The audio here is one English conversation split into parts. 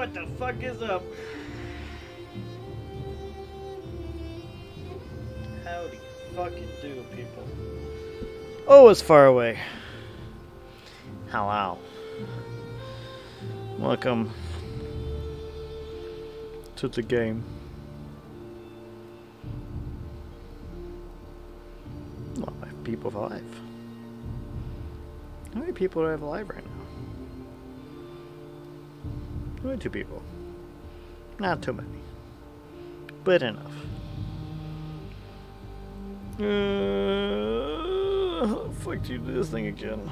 What the fuck is up? How do you fucking do, people? Oh, it's far away. Hello. Welcome to the game. Well, I have people alive. How many people do I have alive right now? Only 2 people. Not too many. But enough. How the fuck do you do this thing again?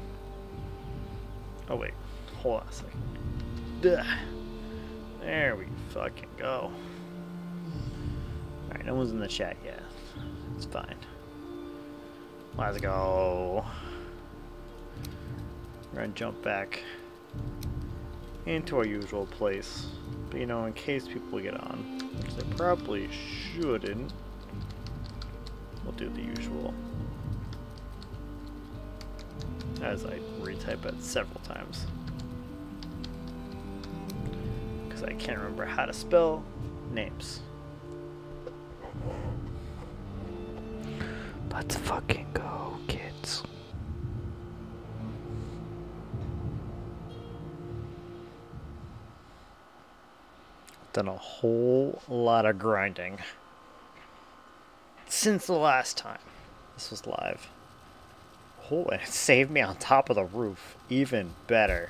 Oh wait, hold on a second. Duh. There we fucking go. Alright, no one's in the chat yet. It's fine. Let's go. We're gonna jump back into our usual place. But you know, in case people get on, which they probably shouldn't, we'll do the usual. As I retype it several times. Because I can't remember how to spell names. Let's fucking go, kids. Done a whole lot of grinding since the last time this was live. Oh, and it saved me on top of the roof. Even better.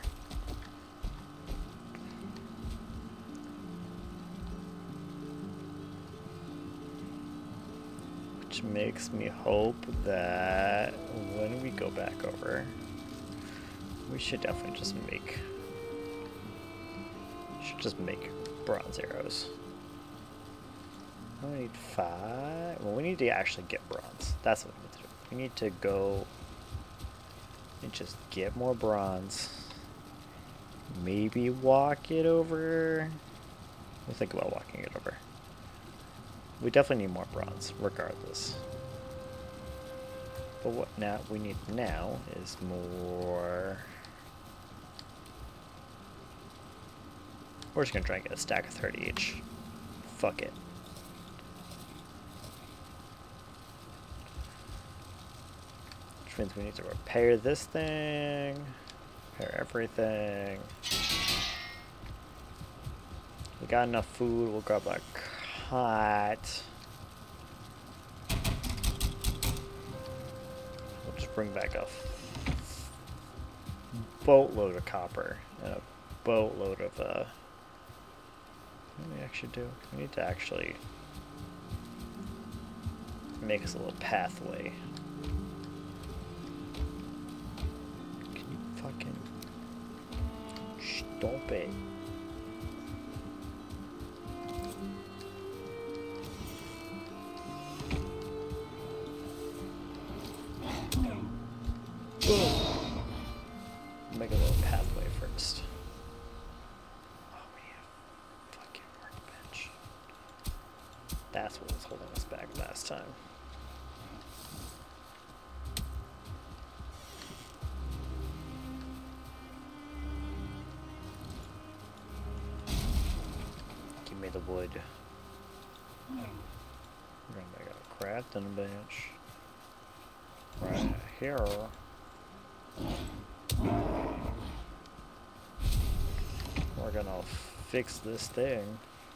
Which makes me hope that when we go back over, we should definitely just make bronze arrows. We need 5. Well, we need to actually get bronze. That's what we need to do. We need to go and just get more bronze. Maybe walk it over. We'll think about walking it over. We definitely need more bronze, regardless. But what we need now is more. We're just gonna try and get a stack of 30 each. Fuck it. Which means we need to repair this thing, repair everything. We got enough food, we'll grab a cot. We'll just bring back a boatload of copper and a boatload of what do we actually do? We need to actually make us a little pathway. Can you fucking stop it? Make a little pathway first. That's what was holding us back last time. Give me the wood. We're gonna make a crafting bench. Right here. We're gonna fix this thing.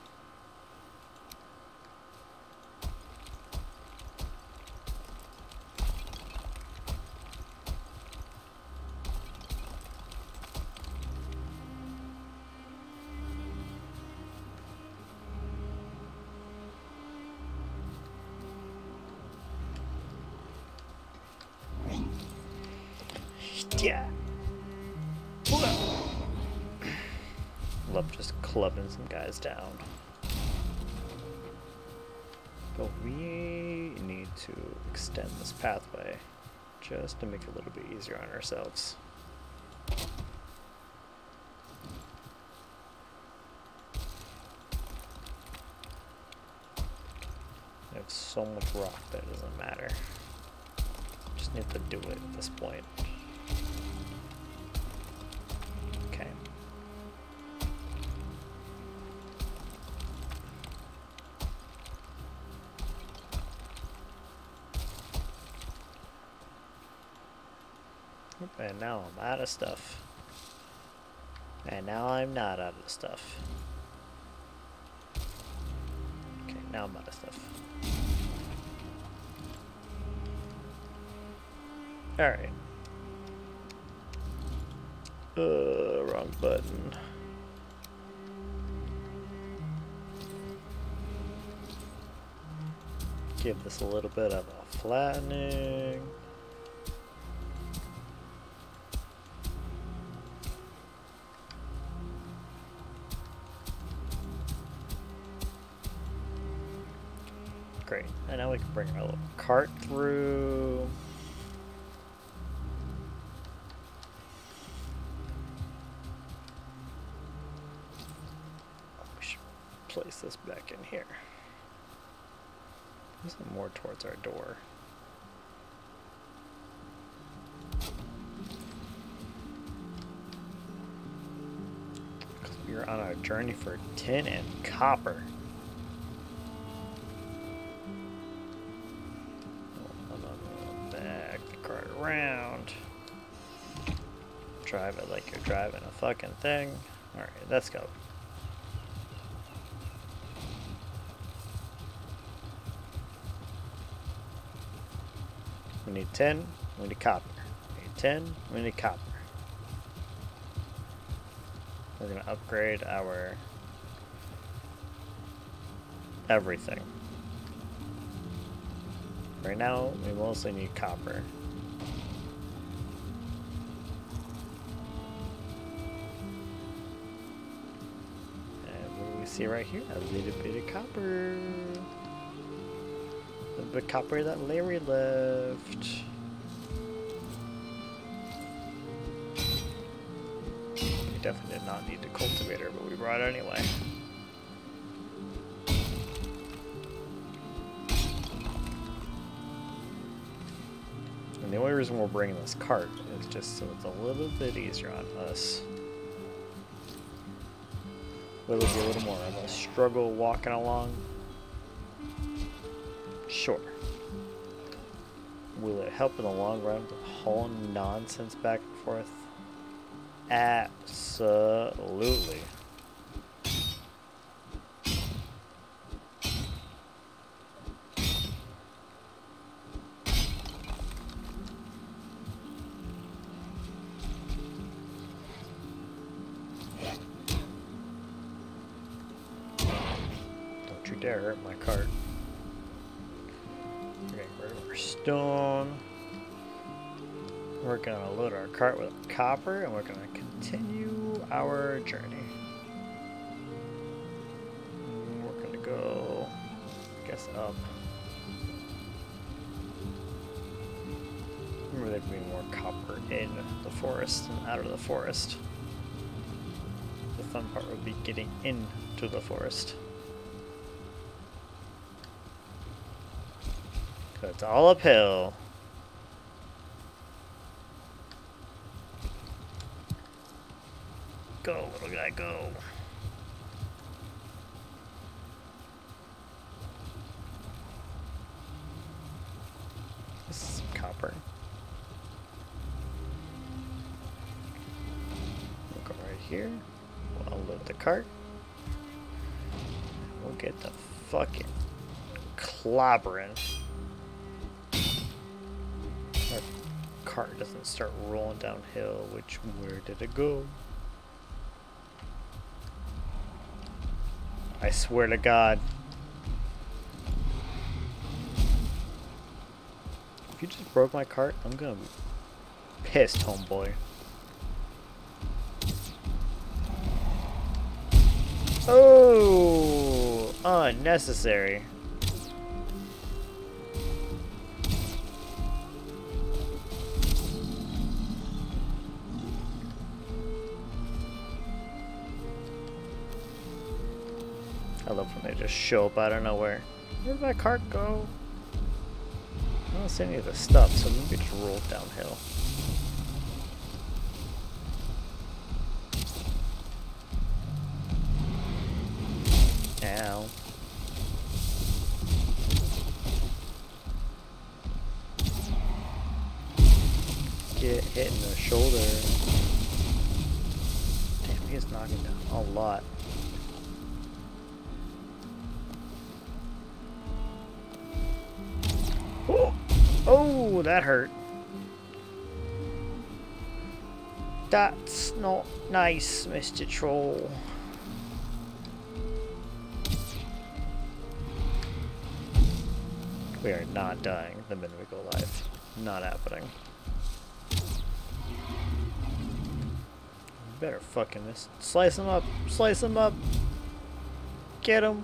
Yeah. Love just clubbing some guys down. But we need to extend this pathway just to make it a little bit easier on ourselves. We have so much rock that it doesn't matter. Just need to do it at this point. Okay. And now I'm out of stuff. And now I'm not out of stuff. Okay, now I'm out of stuff. Alright. Wrong button. Give this a little bit of a flattening. Great. And now we can bring our little cart through. We should place this back in here. This is more towards our door. Because we are on our journey for tin and copper. Back the cart around. Drive it like you're driving a fucking thing. Alright, let's go. We need tin, we need copper. We need tin, we need copper. We're gonna upgrade our everything. Right now, we mostly need copper. And what do we see right here? A little bit of copper. The copper that Larry left. We definitely did not need the cultivator, but we brought it anyway. And the only reason we're bringing this cart is just so it's a little bit easier on us. Will it be a little more of a struggle walking along? Sure. Will it help in the long run with hauling nonsense back and forth? Absolutely. Don't you dare hurt my cart. Stone. We're gonna load our cart with copper and we're gonna continue our journey. We're gonna go, I guess, up. Remember, there'd be more copper in the forest than out of the forest. The fun part would be getting into the forest. It's all uphill. Go, little guy, go. This is some copper. We'll go right here. We'll unload the cart. We'll get the fucking clobbering. Our cart doesn't start rolling downhill, which, where did it go? I swear to God. If you just broke my cart, I'm gonna be pissed, homeboy. Oh, unnecessary. I love when they just show up out of nowhere. Where'd my cart go? I don't see any of the stuff, so maybe it just rolled downhill. Ow. Get hitting the shoulder. Damn, he's knocking down a lot. Oh, oh, that hurt. That's not nice, Mr. Troll. We are not dying the minute we go live. Not happening. Better fucking this. Slice him up. Slice him up. Get him.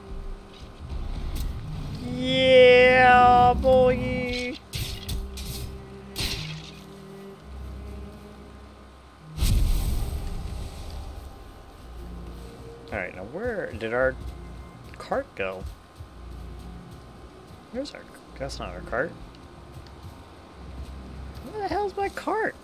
Yeah, boy. Alright, now where did our cart go? Where's our... That's not our cart. Where the hell's my cart?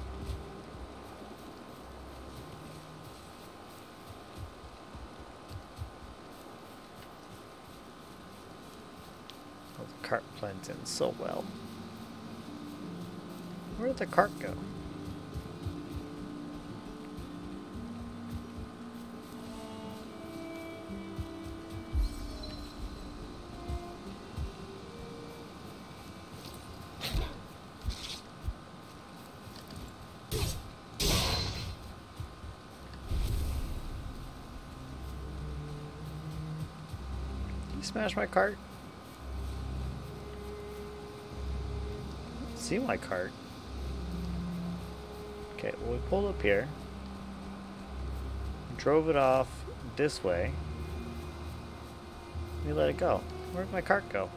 Oh, the cart blends in so well. Where did the cart go? Smash my cart. See my cart. Okay, well, we pulled up here. Drove it off this way. We let it go. Where'd my cart go?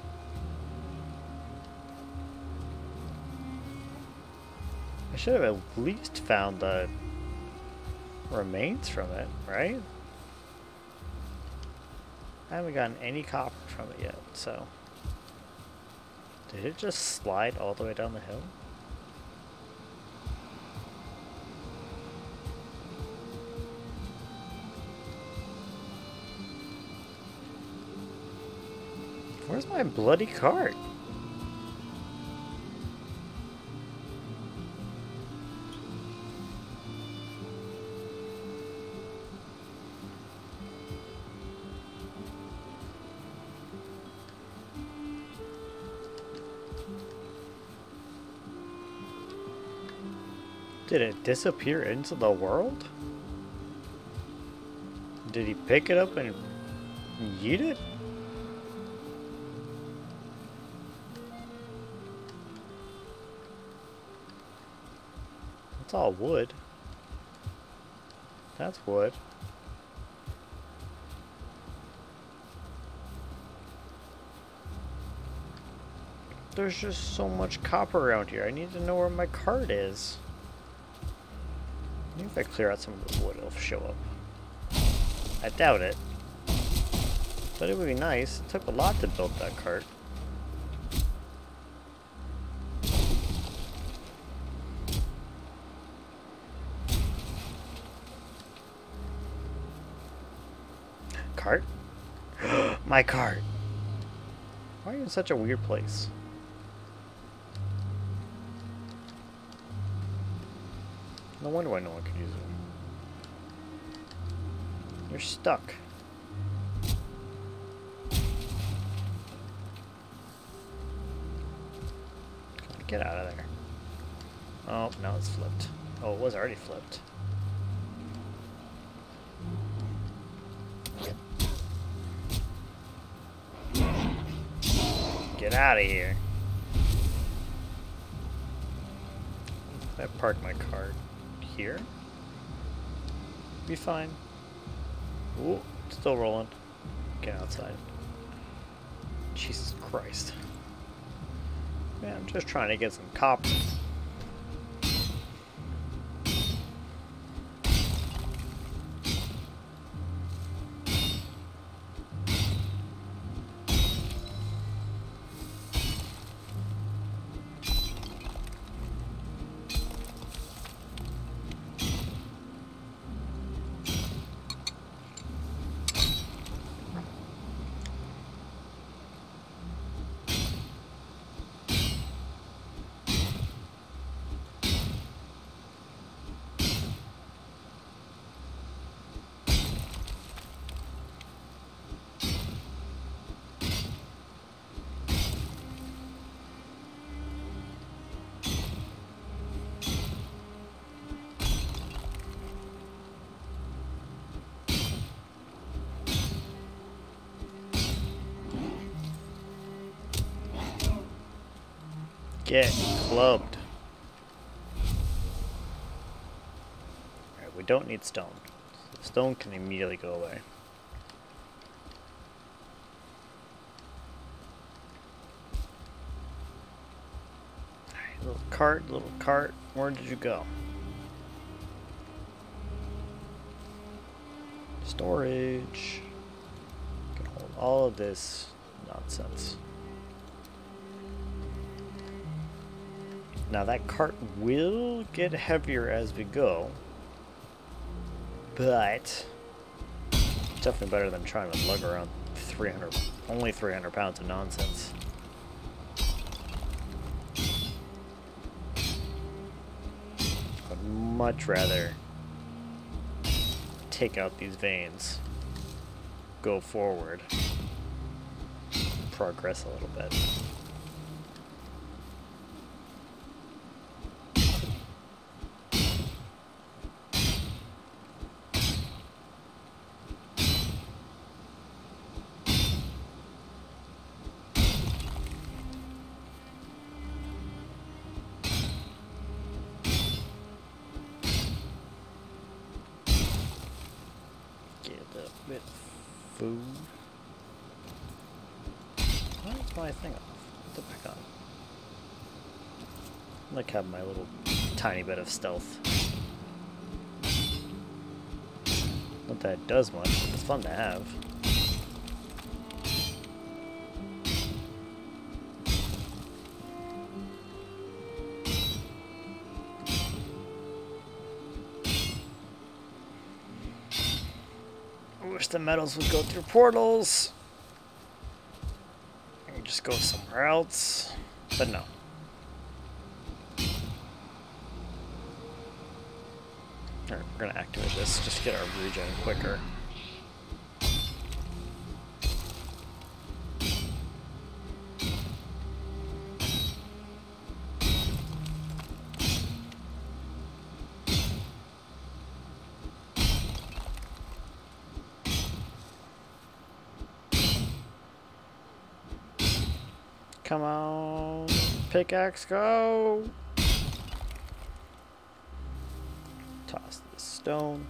I should have at least found the remains from it, right? I haven't gotten any copper from it yet, so... Did it just slide all the way down the hill? Where's my bloody cart? Did it disappear into the world? Did he pick it up and yeet it? It's all wood. That's wood. There's just so much copper around here. I need to know where my cart is. Maybe if I clear out some of the wood, it'll show up. I doubt it. But it would be nice. It took a lot to build that cart. Cart? My cart! Why are you in such a weird place? No wonder why no one could use it. You're stuck. Get out of there. Oh, now it's flipped. Oh, it was already flipped. Get out of here. I parked my car here. Be fine. Ooh, still rolling. Get outside. Jesus Christ. Man, I'm just trying to get some copper. Get clubbed. Alright, we don't need stone. Stone can immediately go away. Alright, little cart, where did you go? Storage. Can hold all of this nonsense. Now that cart will get heavier as we go, but it's definitely better than trying to lug around only 300 pounds of nonsense. I'd much rather take out these veins, go forward, progress a little bit. Bit of food. Why is my thing off? Put it back on. I like having my little tiny bit of stealth. Not that it does much, but it's fun to have. The metals would go through portals and just go somewhere else, but no. Alright, we're gonna activate this just to get our regen quicker. Come on, pickaxe, go! Toss the stone.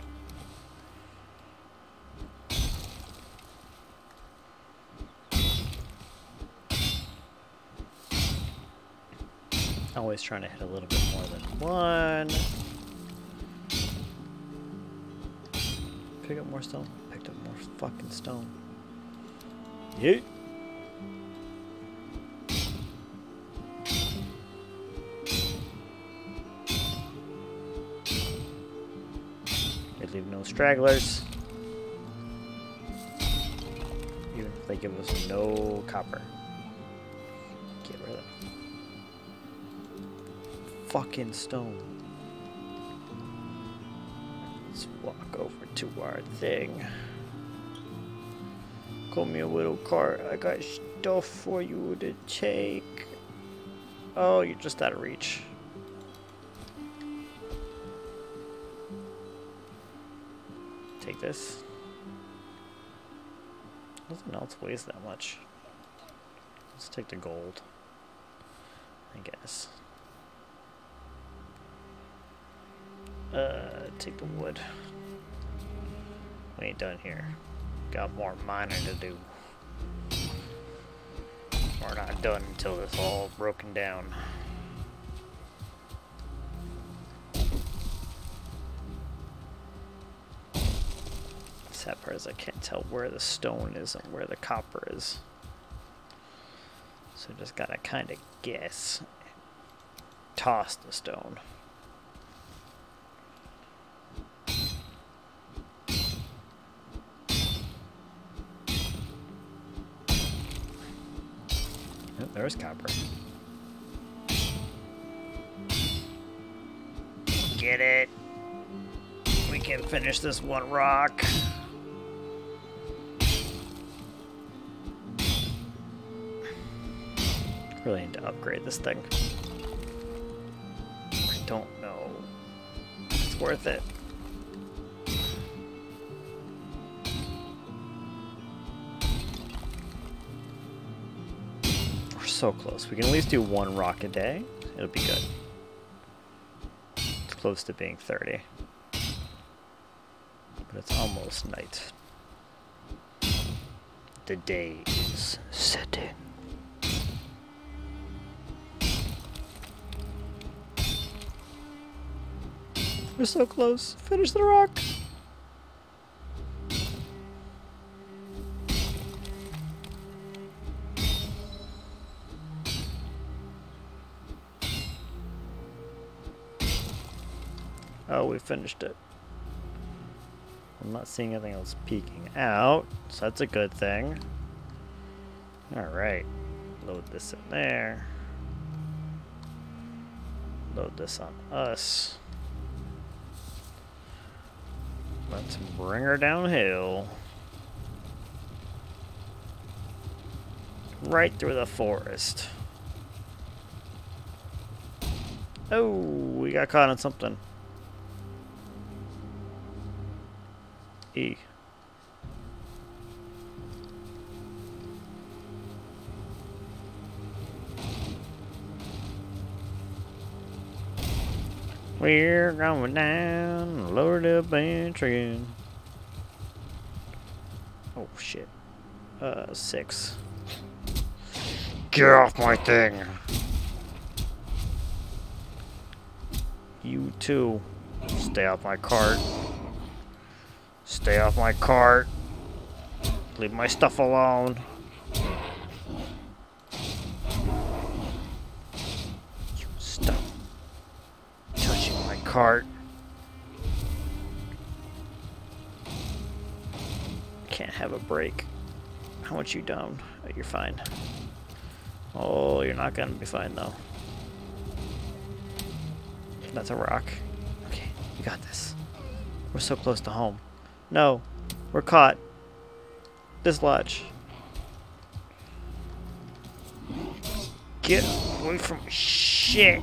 Always trying to hit a little bit more than one. Pick up more stone. Picked up more fucking stone. Yeet. Leave no stragglers, even if they give us no copper. Get rid of it. Fucking stone. Let's walk over to our thing. Call me a little cart. I got stuff for you to take. Oh, you're just out of reach. Take this. Nothing else weighs that much. Let's take the gold, I guess. Take the wood. We ain't done here. Got more mining to do. We're not done until it's all broken down. That part is I can't tell where the stone is and where the copper is, so just gotta kind of guess. Toss the stone. Oh, there's copper. Get it. We can finish this one rock. Really need to upgrade this thing. I don't know. It's worth it. We're so close. We can at least do 1 rock a day. It'll be good. It's close to being 30. But it's almost night. The day is setting. We're so close. Finish the rock. Oh, we finished it. I'm not seeing anything else peeking out, so that's a good thing. Alright. Load this in there. Load this on us. Let's bring her downhill. Right through the forest. Oh, we got caught on something. E. We're going down, load up and train. Oh shit. 6. Get off my thing. You too. Stay off my cart. Stay off my cart. Leave my stuff alone. Stop touching my cart. Can't have a break. How much you down? Oh, you're fine. Oh, you're not gonna be fine though. That's a rock. Okay, we got this. We're so close to home. No, we're caught. Dislodge. Get away from me. Shit.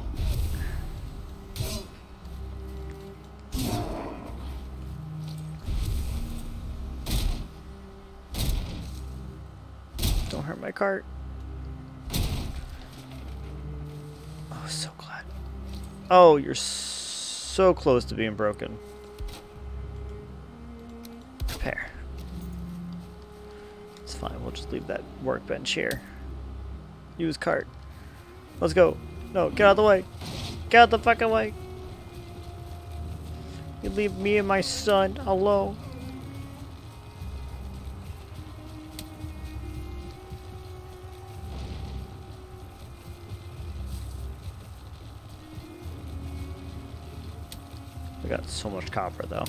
Don't hurt my cart. Oh, so glad. Oh, you're so close to being broken. Repair. It's fine, we'll just leave that workbench here. Use cart. Let's go. No, get out of the way. Get out the fucking way. You leave me and my son alone. We got so much copper though.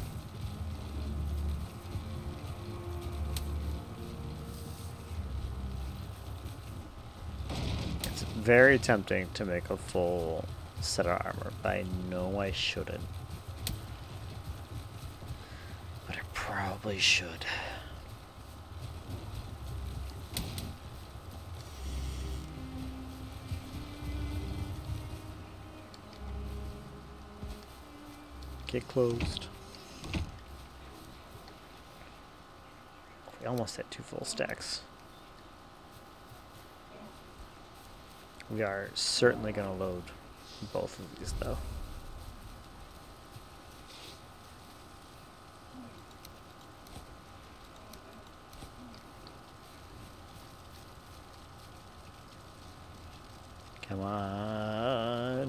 It's very tempting to make a full set of armor, but I know I shouldn't. But I probably should. Get closed. We almost had 2 full stacks. We are certainly going to load both of these though. Come on.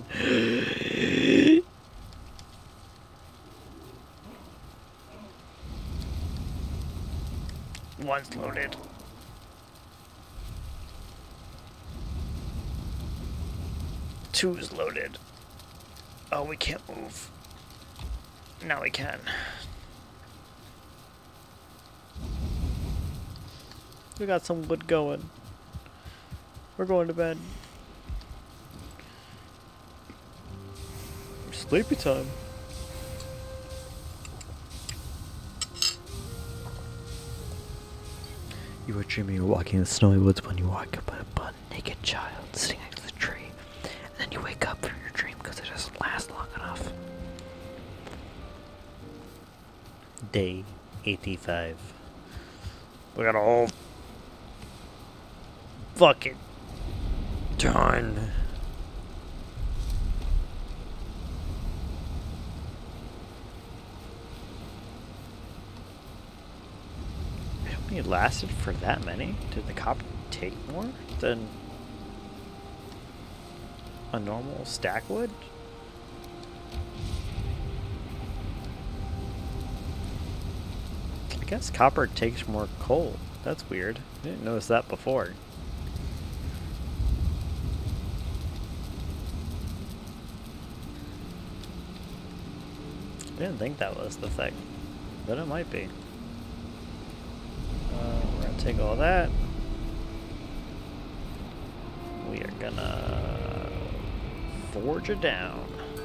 One's loaded. Two's loaded. Oh, we can't move. Now we can. We got some wood going. We're going to bed. Sleepy time. You were dreaming you were walking in the snowy woods when you woke up a naked child sitting next to the tree. And then you wake up from your dream because it doesn't last long enough. Day 85. We got a whole fucking Done. It only lasted for that many? Did the copper take more than a normal stack would? I guess copper takes more coal. That's weird. I didn't notice that before. I didn't think that was the thing, but it might be. We're gonna take all that. We are gonna forge it down.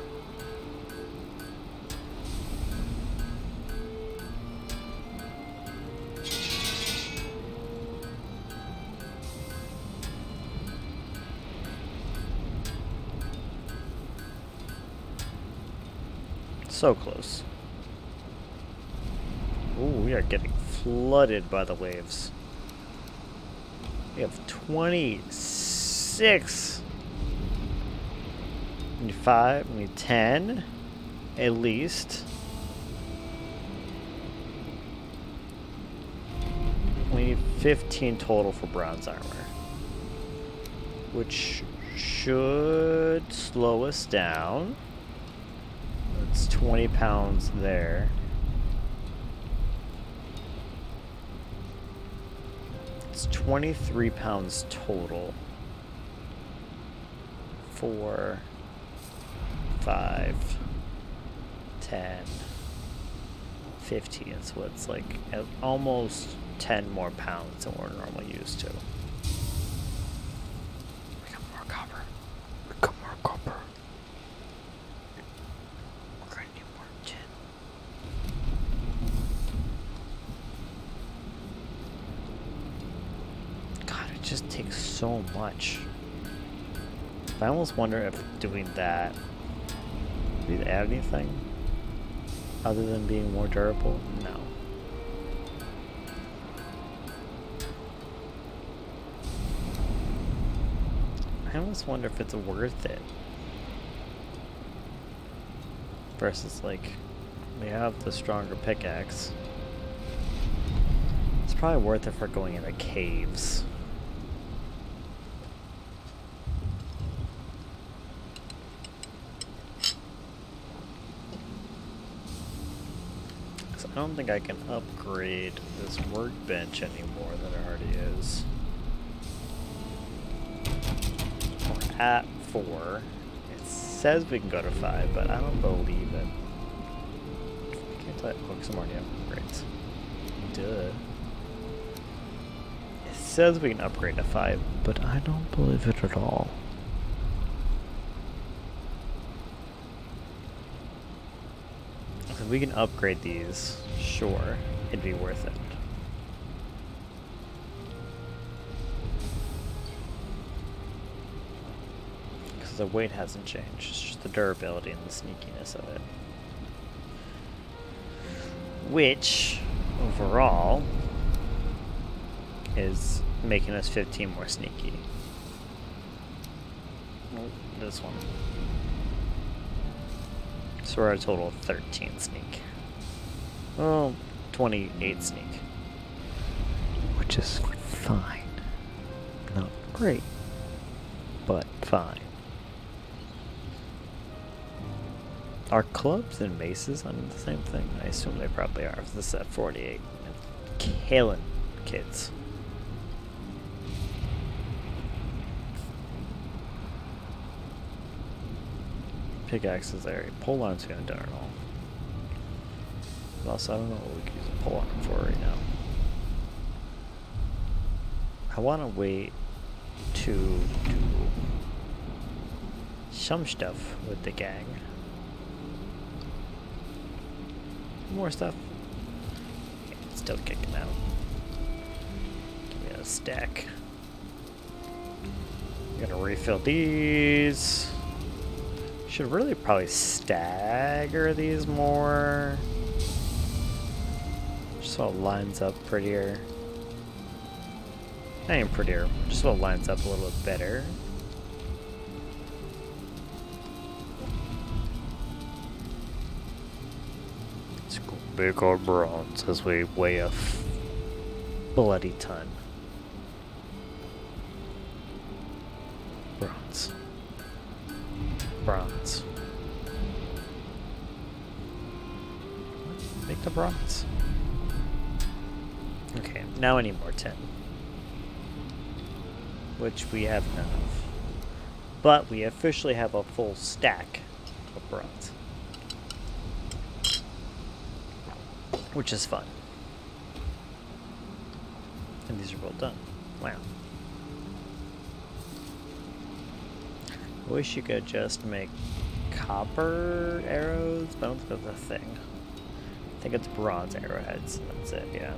So close. Ooh, we are getting flooded by the waves. We have 26. We need 5, we need 10 at least. We need 15 total for bronze armor, which should slow us down. It's 20 pounds there. It's 23 pounds total. 4, 5, 10, 15. So it's like almost 10 more pounds than we're normally used to. We got more copper. We got more copper. We're gonna need more tin. God, it just takes so much. I almost wonder if doing that, did it add anything other than being more durable? No. I almost wonder if it's worth it. Versus, like, we have the stronger pickaxe. It's probably worth it for going into caves. Because I don't think I can upgrade this workbench any more than it already is. We're at 4. It says we can go to 5, but I don't believe it. Can't tell. Oh, some more new upgrades. Duh. It says we can upgrade to 5, but I don't believe it at all. If we can upgrade these, sure, it'd be worth it. Because the weight hasn't changed, it's just the durability and the sneakiness of it. Which, overall, is making us 15 more sneaky. Oh, this one. So we're at a total of 13 sneak. Oh, 28 sneak. Which is fine. Not great, but fine. Are clubs and maces on the same thing? I assume they probably are. If this is at 48. Killing kids. Pickaxe is there. Pole arm's gonna do it all. But also, I don't know what we can use a pole arm for right now. I want to wait to do some stuff with the gang. More stuff. Okay, it's still kicking out. Give me a stack. Gotta refill these. Should really probably stagger these more. Just so it lines up prettier. Not even prettier, just so it lines up a little bit better. Big old bronze as we weigh a bloody ton. Bronze. Bronze. Make the bronze. Okay, now I need more tin. Which we have none of. But we officially have a full stack of bronze. Which is fun. And these are well done. Wow. I wish you could just make copper arrows, but I don't think that's a thing. I think it's bronze arrowheads, and that's it, yeah.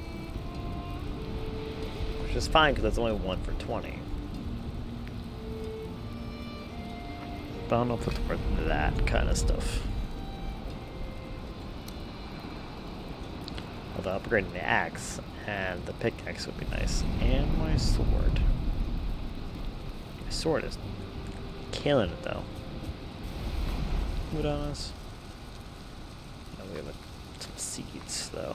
Which is fine, because that's only 1 for 20. But I don't know if it's worth that kind of stuff. Although upgrading the axe and the pickaxe would be nice. And my sword. My sword is killing it, though. What on us? No, we have some seeds, though.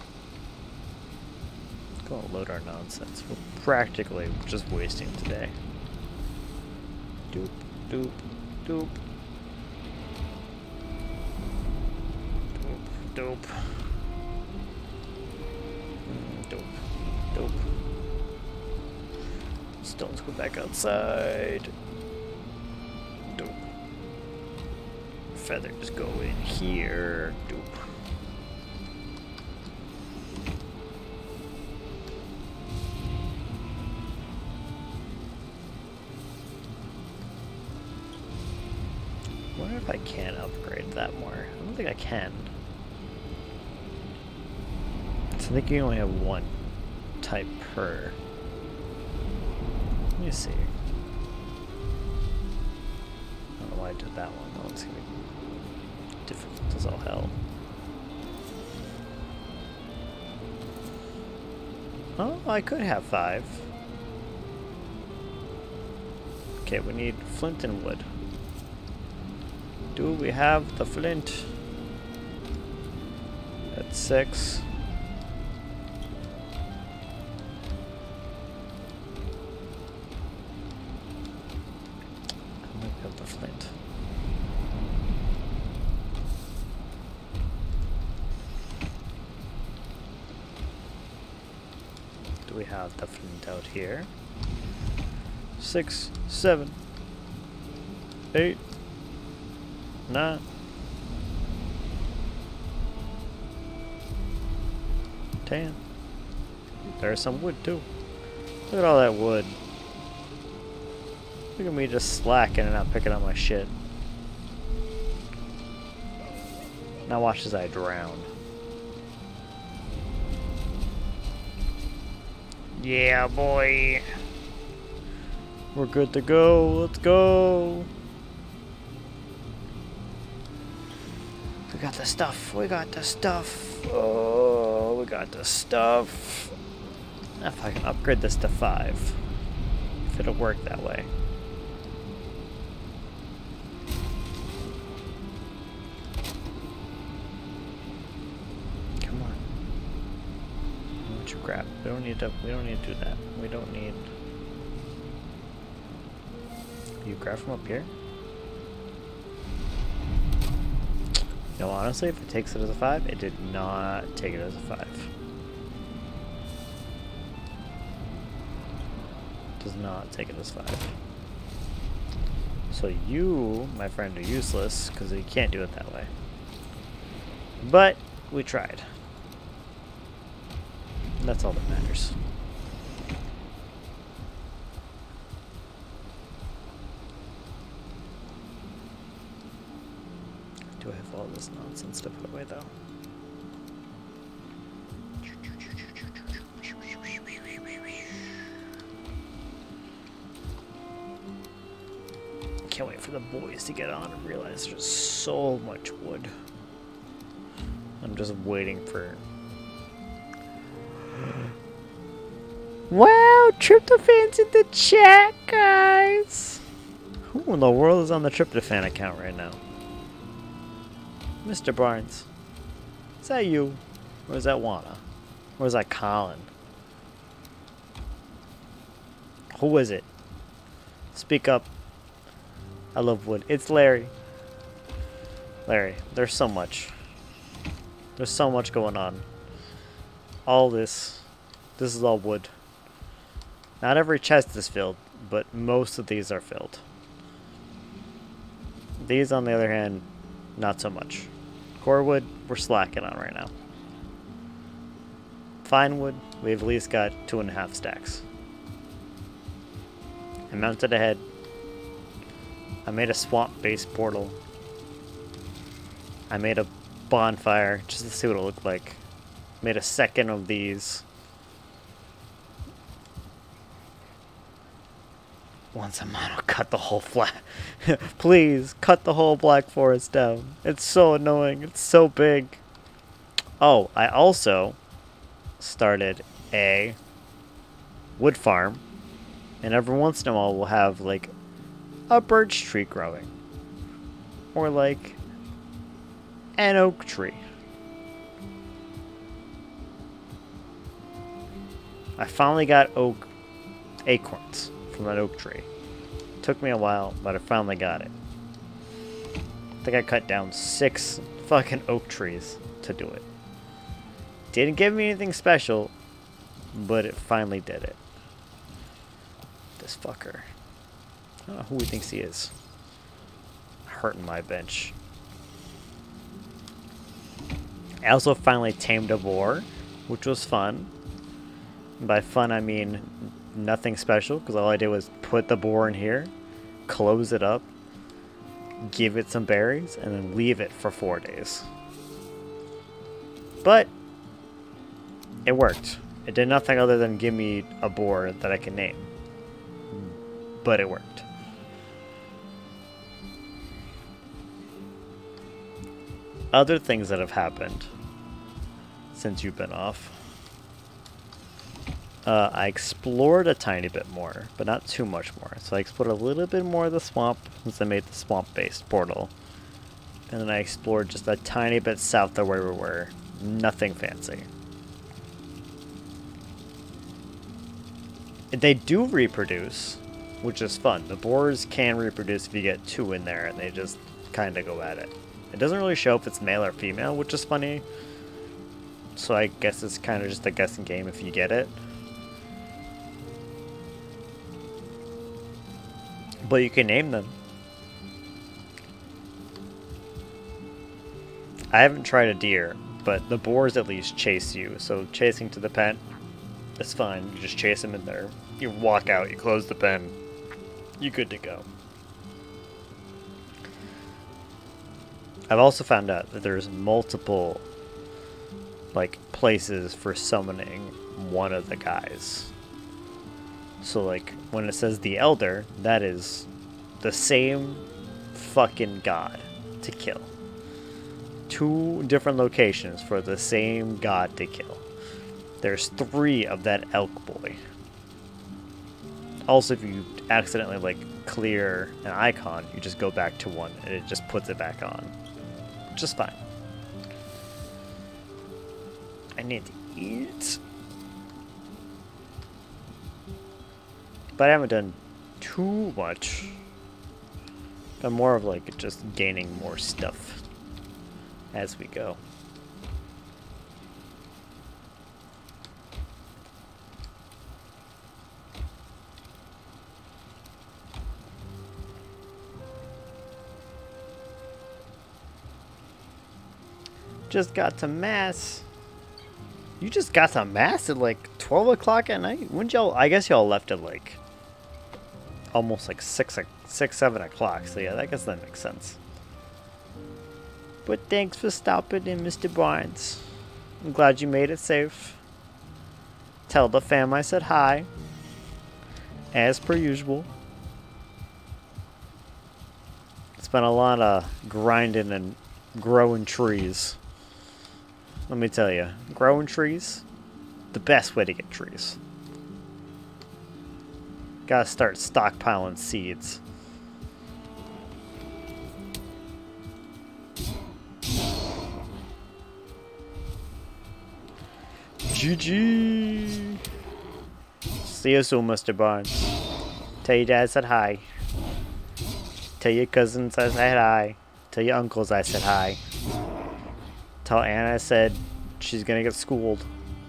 Go and load our nonsense. We're practically just wasting today. Doop, doop, doop. Doop, doop. Dope. Dope. Stones go back outside. Dope. Feathers go in here. Dope. I wonder if I can upgrade that more. I don't think I can. I think you only have one type per. Let me see. I don't know why I did that one. That one's gonna be difficult as all hell. Oh, I could have 5. Okay, we need flint and wood. Do we have the flint? That's 6. We have the flint out here. 6, 7, 8, 9, 10. There's some wood too. Look at all that wood. Look at me just slacking and not picking up my shit. Now watch as I drown. Yeah, boy. We're good to go. Let's go. We got the stuff. We got the stuff. Oh, we got the stuff. If I can upgrade this to 5. If it'll work that way. Crap. We don't need to do that. We don't need. You grab from up here? No, honestly, if it takes it as a 5, it did not take it as a 5. Does not take it as 5. So you, my friend, are useless because you can't do it that way. But we tried. That's all that matters. Do I have all this nonsense to put away, though? Can't wait for the boys to get on and realize there's so much wood. I'm just waiting for... Wow, tryptophan's in the chat, guys! Who in the world is on the tryptophan account right now? Mr. Barnes. Is that you? Or is that Wana? Or is that Colin? Who is it? Speak up. I love wood. It's Larry. Larry, there's so much. There's so much going on. All this. This is all wood. Not every chest is filled, but most of these are filled. These, on the other hand, not so much. Core wood, we're slacking on right now. Fine wood, we've at least got 2.5 stacks. I mounted ahead. I made a swamp-based portal. I made a bonfire just to see what it looked like. Made a second of these. Once a man, I'll cut the whole flat. Please, cut the whole Black Forest down. It's so annoying. It's so big. Oh, I also started a wood farm. And every once in a while, we'll have, like, a birch tree growing. Or, like, an oak tree. I finally got oak acorns from that oak tree. Took me a while, but I finally got it. I think I cut down 6 fucking oak trees to do it. Didn't give me anything special, but it finally did it. This fucker. I don't know who he thinks he is. Hurting my bench. I also finally tamed a boar, which was fun. And by fun, I mean nothing special, because all I did was put the boar in here, close it up, give it some berries, and then leave it for 4 days. But it worked. It did nothing other than give me a boar that I can name. But it worked. Other things that have happened since you've been off. I explored a tiny bit more, but not too much more. So I explored a little bit more of the swamp since I made the swamp-based portal. And then I explored just a tiny bit south of where we were. Nothing fancy. They do reproduce, which is fun. The boars can reproduce if you get 2 in there, and they just kind of go at it. It doesn't really show if it's male or female, which is funny. So I guess it's kind of just a guessing game if you get it. But you can name them. I haven't tried a deer, but the boars at least chase you. So chasing to the pen, it's fine. You just chase them in there. You walk out, you close the pen, you're good to go. I've also found out that there's multiple, like, places for summoning one of the guys. So, like, when it says the Elder, that is the same fucking god to kill. 2 different locations for the same god to kill. There's 3 of that elk boy. Also, if you accidentally, like, clear an icon, you just go back to 1 and it just puts it back on. Which is fine. I need to eat. But I haven't done too much. I'm more of, like, just gaining more stuff as we go. Just got to mass. You just got to mass at like 12 o'clock at night? When'd y'all? I guess y'all left at like almost like 6, 7 o'clock. So yeah, I guess that makes sense. But thanks for stopping in, Mr. Barnes. I'm glad you made it safe. Tell the fam I said hi. As per usual. It's been a lot of grinding and growing trees. Let me tell you, growing trees, the best way to get trees. Gotta start stockpiling seeds. GG. See you soon, Mr. Barnes. Tell your dad I said hi. Tell your cousins I said hi. Tell your uncles I said hi. Tell Anna I said she's gonna get schooled.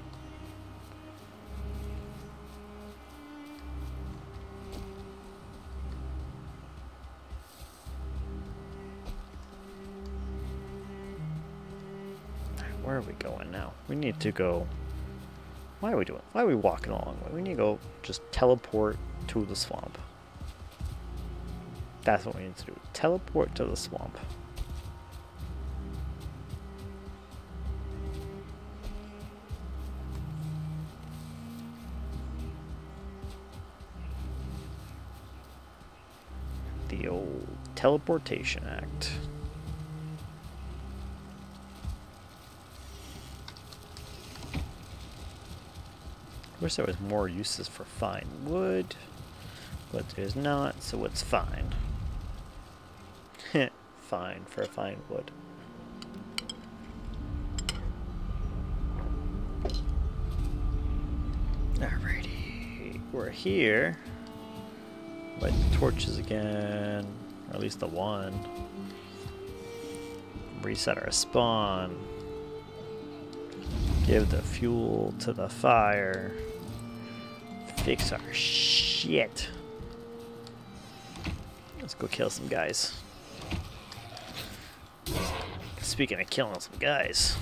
Where are we going now? We need to go. Why are we doing? Why are we walking a long way? We need to go just teleport to the swamp. That's what we need to do. Teleport to the swamp. The old Teleportation Act. Wish there was more uses for fine wood, but there's not, so it's fine. Fine for fine wood. Alrighty, we're here. Light the torches again, or at least the one. Reset our spawn. Give the fuel to the fire. Fix our shit. Let's go kill some guys. Speaking of killing some guys,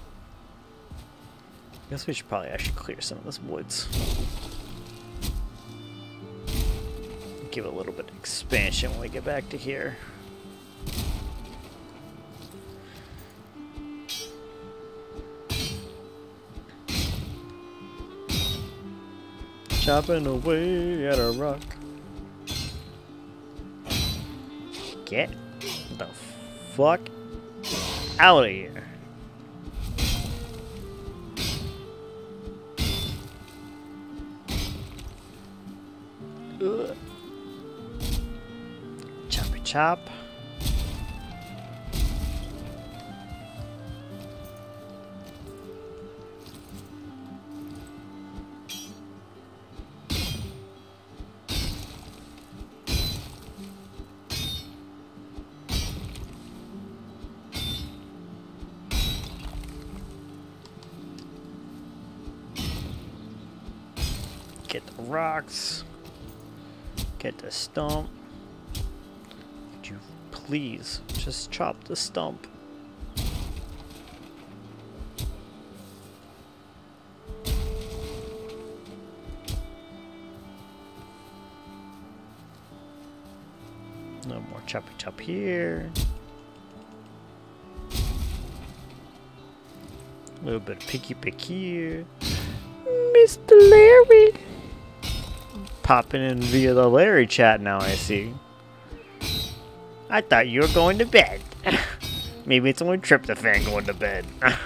I guess we should probably actually clear some of this woods. Give it a little bit of expansion when we get back to here. Chopping away at a rock. Get the fuck out of here. Ugh. Choppy chop. Get the rocks. Get the stump. Would you please just chop the stump? No more choppy chop here. A little bit of picky pick here. Mr. Larry. Popping in via the Larry chat now, I see. I thought you were going to bed. Maybe it's only tryptophan going to bed.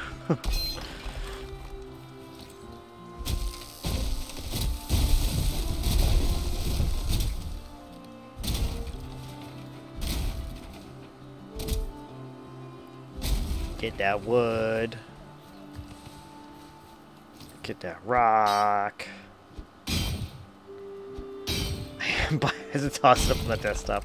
Get that wood. Get that rock. As it tosses up on the desktop.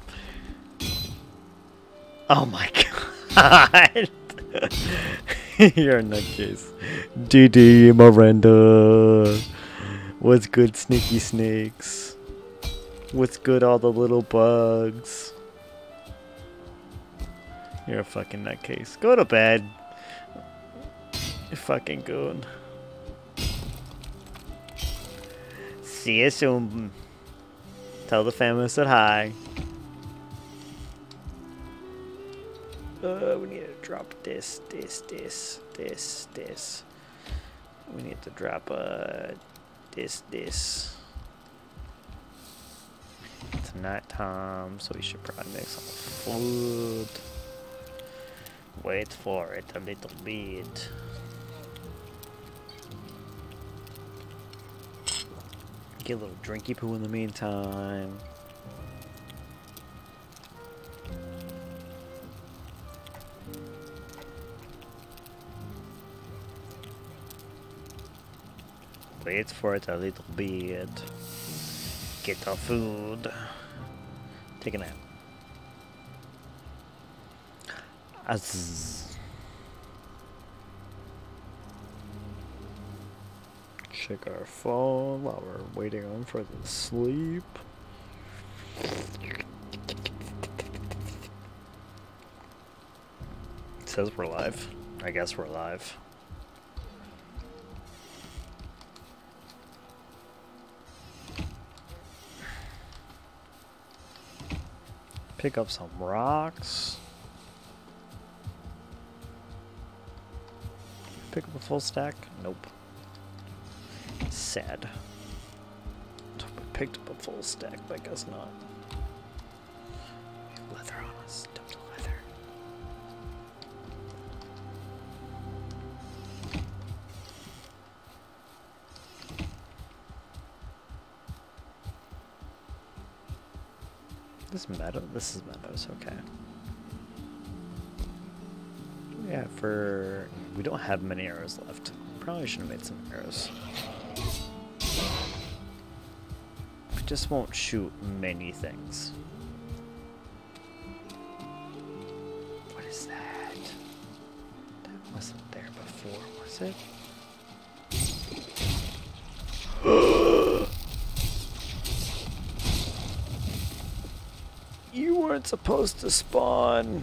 Oh my god. You're a nutcase. DD Miranda. What's good, sneaky snakes? What's good, all the little bugs? You're a fucking nutcase. Go to bed. You fucking goon. See you soon. Tell the family I said hi. We need to drop this. We need to drop this. It's night time, so we should probably make some food. Wait for it a little bit. Get a little drinky poo in the meantime. wait for it a little bit. Get the food. Take a nap. Check our phone while we're waiting on for the sleep. It says we're live. I guess we're live. Pick up some rocks. Pick up a full stack? Nope. Sad. We picked up a full stack, but I guess not. We have leather on us. Dump the leather. This meadow? This is meadows, okay. Yeah, we don't have many arrows left. Probably should have made some arrows. We just won't shoot many things. What is that? That wasn't there before, was it? You weren't supposed to spawn.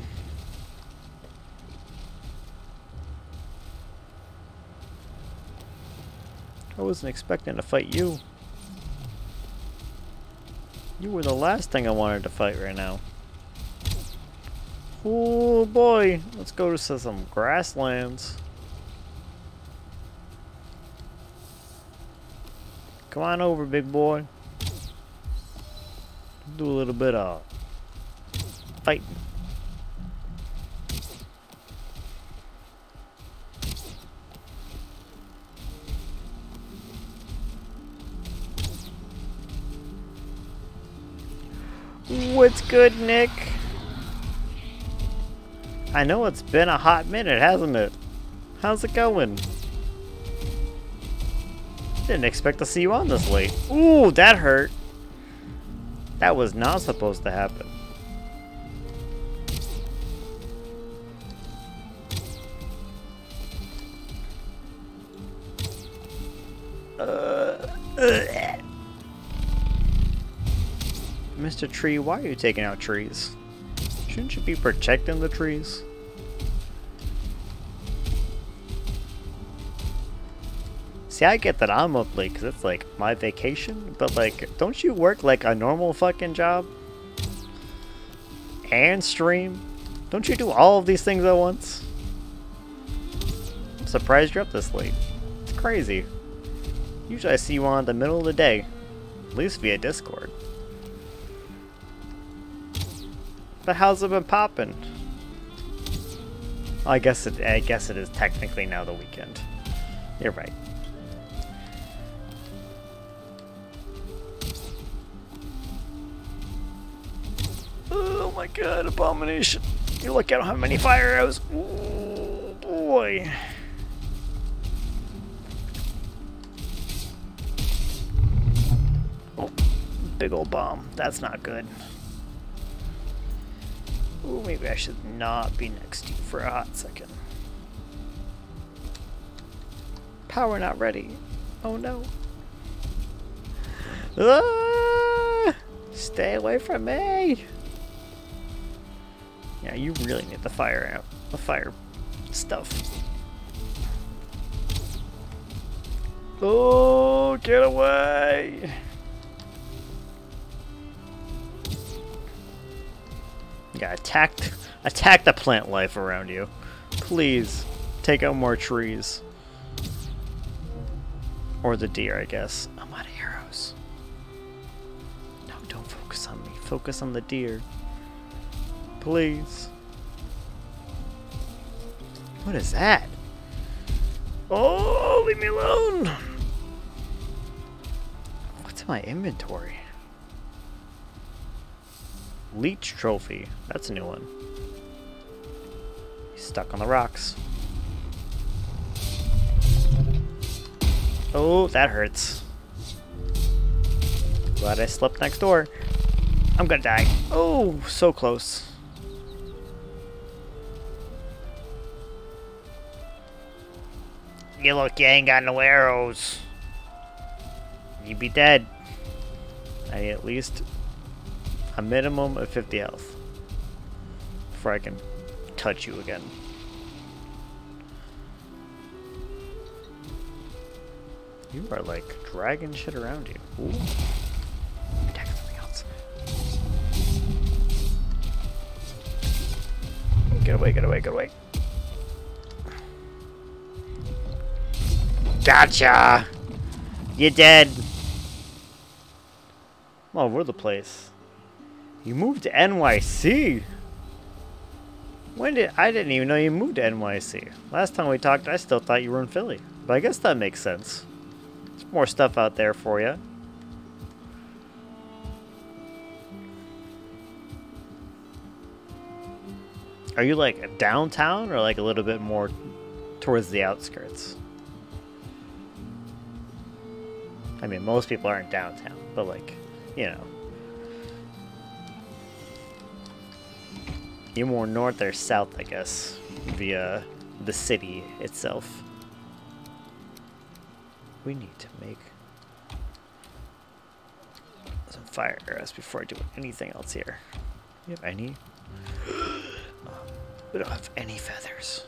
I wasn't expecting to fight you. You were the last thing I wanted to fight right now. Oh boy, let's go to some grasslands. Come on over, big boy. Do a little bit of fighting. What's good, Nick? I know it's been a hot minute, hasn't it? How's it going? Didn't expect to see you on this late. Ooh, that hurt. That was not supposed to happen. Mr. Tree, why are you taking out trees? Shouldn't you be protecting the trees? See, I get that I'm up late because it's like my vacation, but like, don't you work like a normal fucking job? And stream? Don't you do all of these things at once? I'm surprised you're up this late. It's crazy. Usually I see you on the middle of the day, at least via Discord. But how's it been popping? I guess it is technically now the weekend. You're right. Oh my god, abomination. You look, I don't have many fire arrows. Ooh, boy. Oh, big old bomb. That's not good. Ooh, maybe I should not be next to you for a hot second. Power not ready. Oh no. Ah! Stay away from me! Yeah, you really need the fire out. The fire stuff. Oh, get away! Yeah, attack the plant life around you. Please, take out more trees. Or the deer, I guess. I'm out of arrows. No, don't focus on me. Focus on the deer. Please. What is that? Oh, leave me alone! What's in my inventory? Leech trophy. That's a new one. He's stuck on the rocks. Oh, that hurts. Glad I slept next door. I'm gonna die. Oh, so close. You look, you ain't got no arrows. You'd be dead. I need at least a minimum of 50 health before I can touch you again. You are like dragging shit around you. Ooh. Attack something else. Get away, get away, get away. Gotcha! You're dead! I'm all over the place. You moved to NYC? I didn't even know you moved to NYC. Last time we talked, I still thought you were in Philly. But I guess that makes sense. There's more stuff out there for you. Are you like downtown or like a little bit more towards the outskirts? I mean, most people aren't downtown, but like, you know. You're more north or south, I guess, via the city itself. We need to make some fire arrows before I do anything else here. You have any? We don't have any feathers.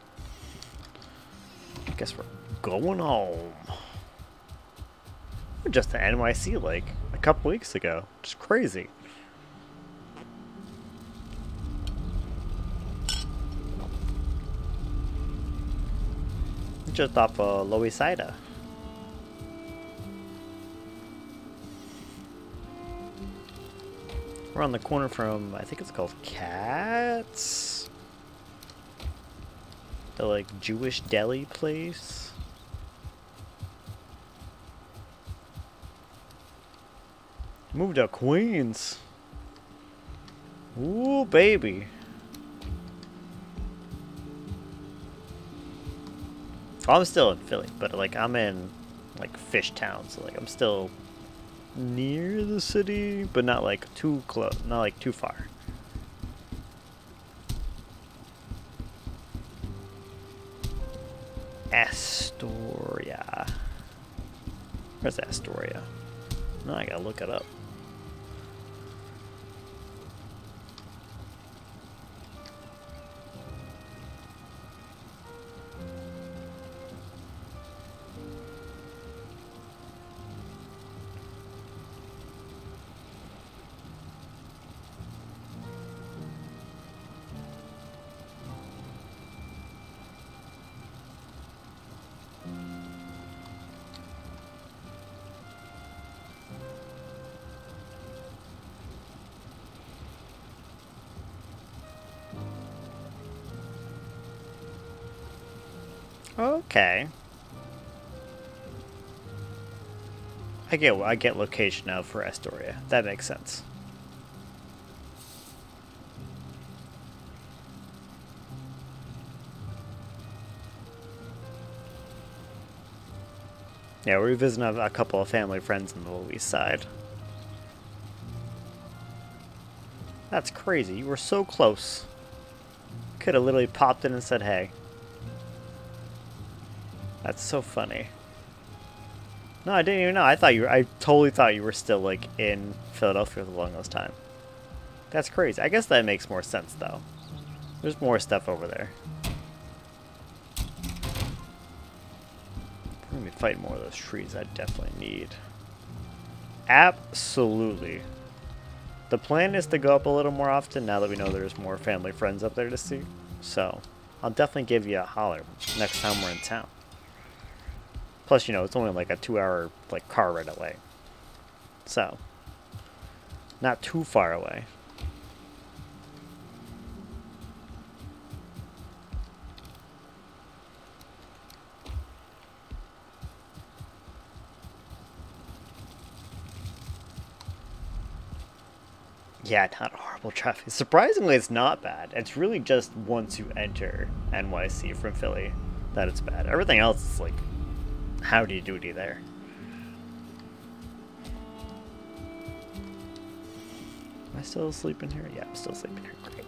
I guess we're going home. We're just at NYC like a couple weeks ago. Just crazy. Just off Loisaida. We're on the corner from, I think it's called Cats? The like Jewish deli place. Moved to Queens. Ooh, baby. Oh, I'm still in Philly, but like I'm in like Fishtown, so like I'm still near the city, but not like too close, not like too far. Astoria. Where's Astoria? No, I gotta look it up. Okay. I get location now for Astoria. That makes sense. Yeah, we're visiting a couple of family friends on the Lower East Side. That's crazy. You were so close. Could have literally popped in and said, hey. That's so funny. No, I didn't even know. I totally thought you were still, like, in Philadelphia for the longest time. That's crazy. I guess that makes more sense, though. There's more stuff over there. We're gonna be fighting more of those trees. I definitely need. Absolutely. The plan is to go up a little more often now that we know there's more family friends up there to see. So, I'll definitely give you a holler next time we're in town. Plus, you know, it's only like a 2-hour like car ride away. So, not too far away. Yeah, not horrible traffic. Surprisingly, it's not bad. It's really just once you enter NYC from Philly that it's bad. Everything else is like howdy doody there. Am I still sleeping here? Yeah, I'm still sleeping here. Great.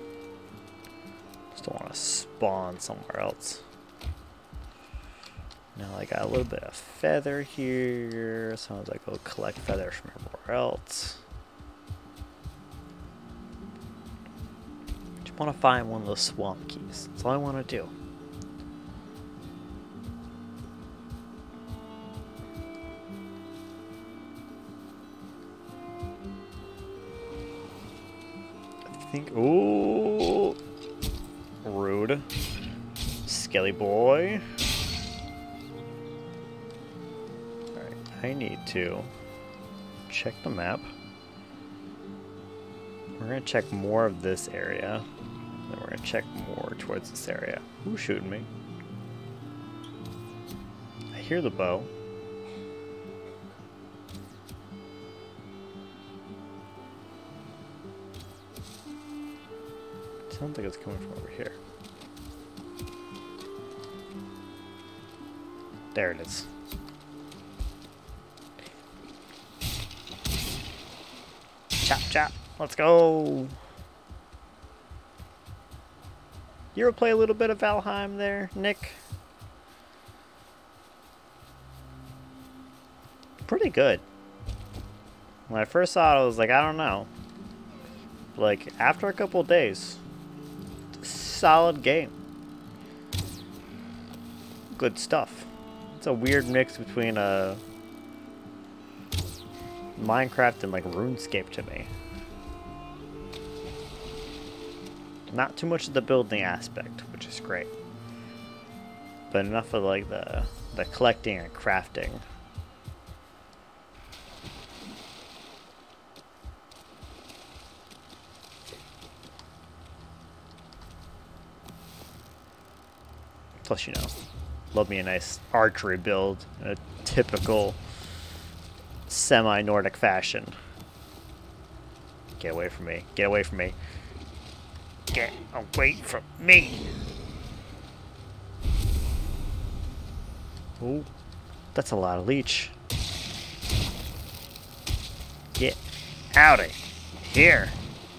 Just don't want to spawn somewhere else. Now I got a little bit of feather here. Sounds like I'll collect feathers from everywhere else. Just want to find one of those swamp keys. That's all I want to do. I think. Ooh, rude, skelly boy. I need to check the map. We're going to check more of this area. Then we're going to check more towards this area. Who's shooting me? I hear the bow. I don't think it's coming from over here. There it is. Chop, chop. Let's go. You ever play a little bit of Valheim there, Nick? Pretty good. When I first saw it, I was like, I don't know. Like, after a couple of days, solid game. Good stuff. It's a weird mix between Minecraft and like RuneScape to me. Not too much of the building aspect, which is great, but enough of like the collecting and crafting. Plus, you know, love me a nice archery build in a typical semi-Nordic fashion. Get away from me. Get away from me. Get away from me. Ooh, that's a lot of leech. Get out of here.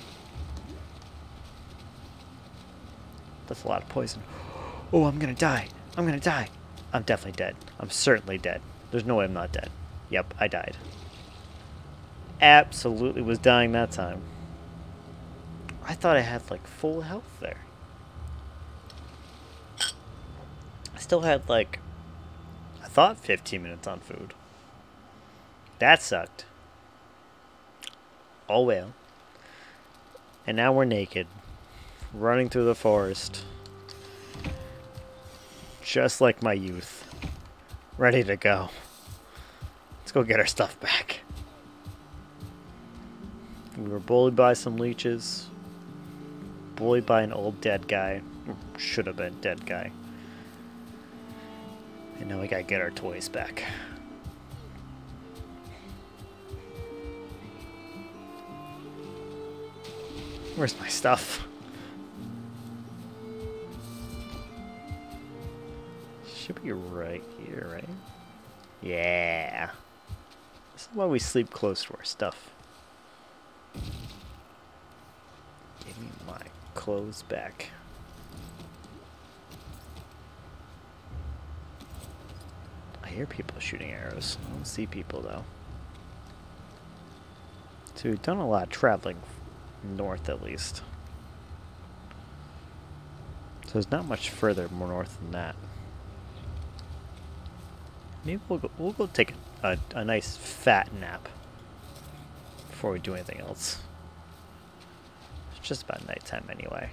That's a lot of poison. Oh, I'm gonna die. I'm gonna die. I'm definitely dead. I'm certainly dead. There's no way I'm not dead. Yep, I died. Absolutely was dying that time. I thought I had like full health there. I still had like, I thought 15 minutes on food. That sucked. Oh well. And now we're naked, running through the forest. Just like my youth. Ready to go. Let's go get our stuff back. We were bullied by some leeches. Bullied by an old dead guy. Should have been dead guy. And now we gotta get our toys back. Where's my stuff? Should be right here, right? Yeah. This is why we sleep close to our stuff. Give me my clothes back. I hear people shooting arrows. I don't see people though. So we've done a lot of traveling north at least. So there's not much further more north than that. Maybe we'll go take a nice fat nap before we do anything else. It's just about nighttime anyway.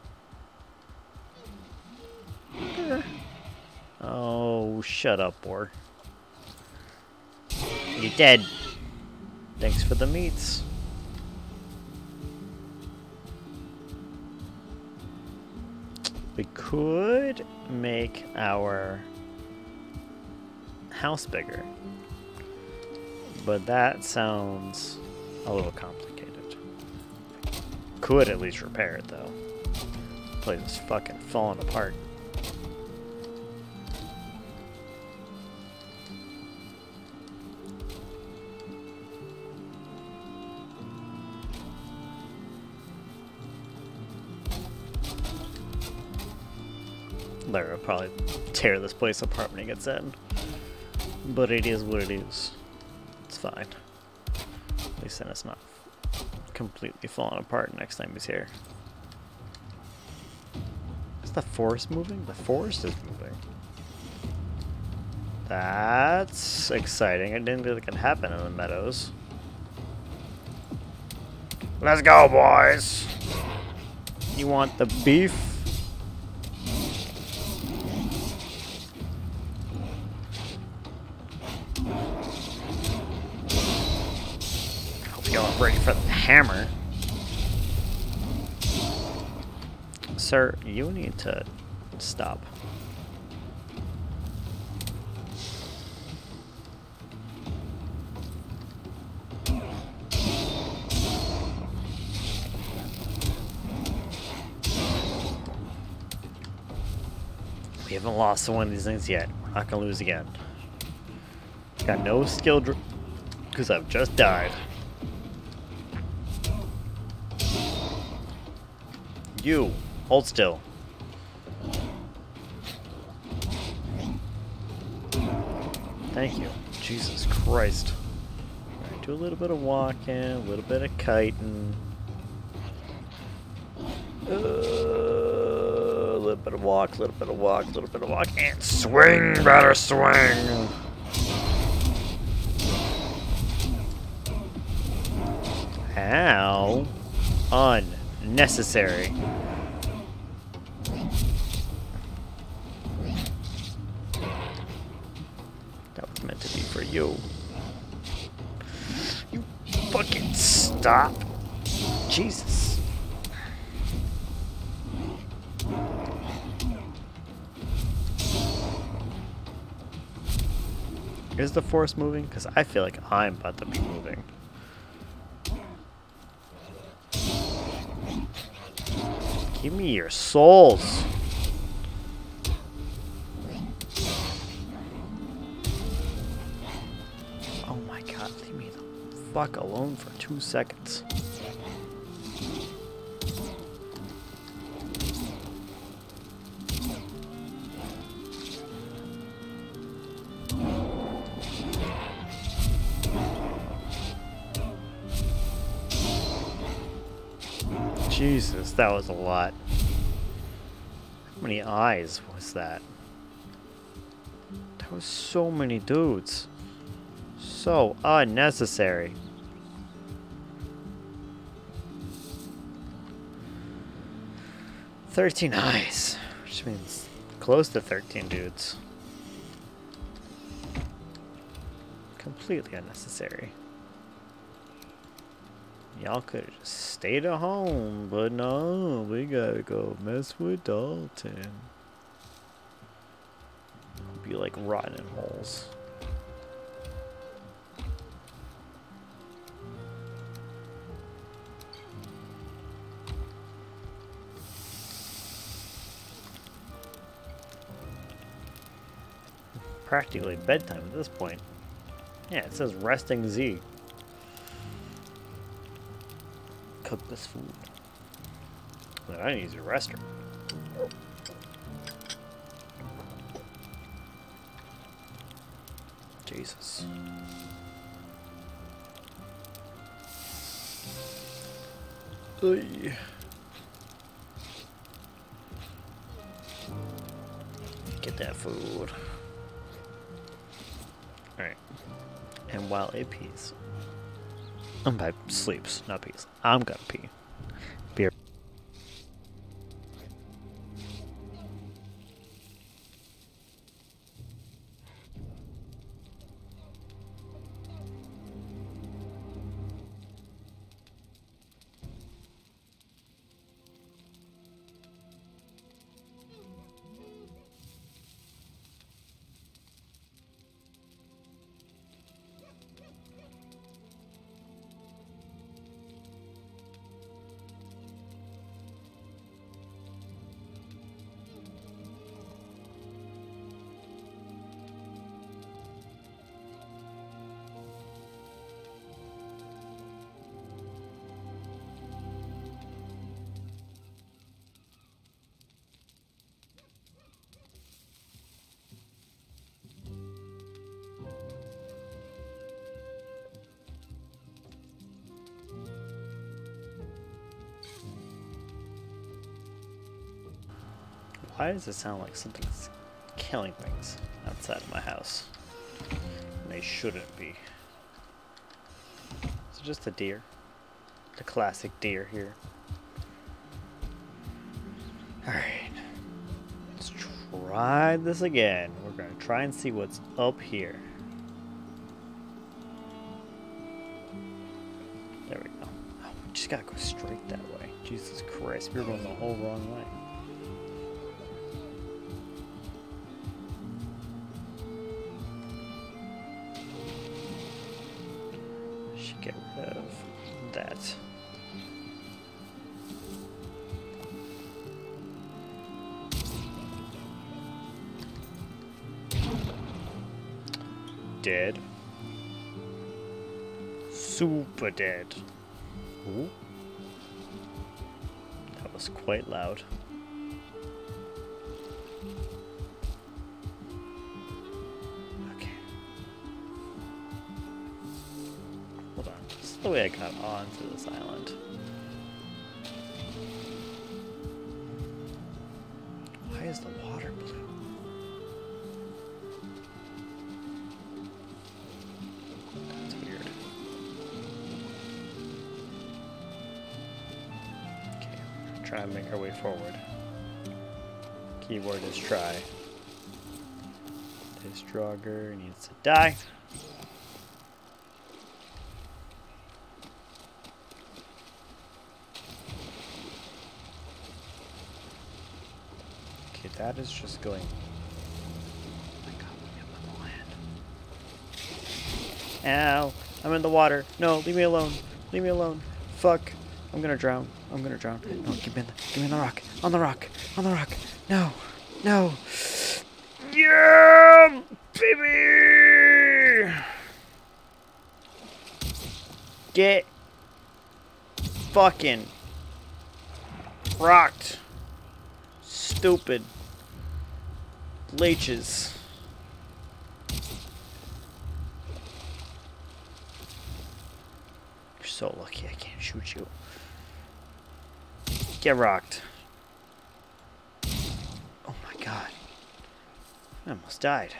Oh, shut up, boar. You're dead. Thanks for the meats. We could make our house bigger, but that sounds a little complicated. Could at least repair it though. Place is fucking falling apart. Larry will probably tear this place apart when he gets in. But it is what it is. It's fine. At least then it's not completely falling apart next time he's here. Is the forest moving? The forest is moving. That's exciting. I didn't think it could happen in the meadows. Let's go, boys! You want the beef? Hope y'all are ready for the hammer. Sir, you need to stop. We haven't lost one of these things yet. We're not gonna lose again. Got no skill because I've just died. You, hold still. Thank you. Jesus Christ. Alright, do a little bit of walking, a little bit of kiting. A little bit of walk, a little bit of walk, a little bit of walk, and swing, better swing! How unnecessary. That was meant to be for you. You fucking stop. Jesus. Is the force moving? Because I feel like I'm about to be moving. Give me your souls. Oh my god, leave me the fuck alone for 2 seconds. Jesus, that was a lot. How many eyes was that? There was so many dudes. So unnecessary. "13 eyes," which means close to 13 dudes. Completely unnecessary. Y'all could have just stayed at home, but no, we gotta go mess with Dalton. Be like rotten in holes. Practically bedtime at this point. Yeah, it says resting Z. Cook this food. Then I need to use your restroom. Jesus. Oy. Get that food. Alright. And while it pees. By sleeps, not pees. I'm gonna pee. Beer. Why does it sound like something's killing things outside of my house? And they shouldn't be. Is it just a deer? The classic deer here. Alright. Let's try this again. We're gonna try and see what's up here. There we go. Oh, we just gotta go straight that way. Jesus Christ, we're going the whole wrong way. Should get rid of that. Dead. Super dead. Ooh. That was quite loud. Okay. Hold on. This is the way I got onto this island. Why is the water blue? That's weird. Okay, we're gonna try and make our way forward. Keyword is try. This Draugr needs to die. Okay, that is just going. Oh my god, I'm on the land. Ow! I'm in the water. No, leave me alone. Leave me alone. Fuck. I'm gonna drown. I'm gonna drown. No, give me the rock. On the rock. On the rock. No. No. Yeah, baby. Get fucking rocked. Stupid leeches. You're so lucky I can't shoot you. Get rocked. Oh my god. I almost died.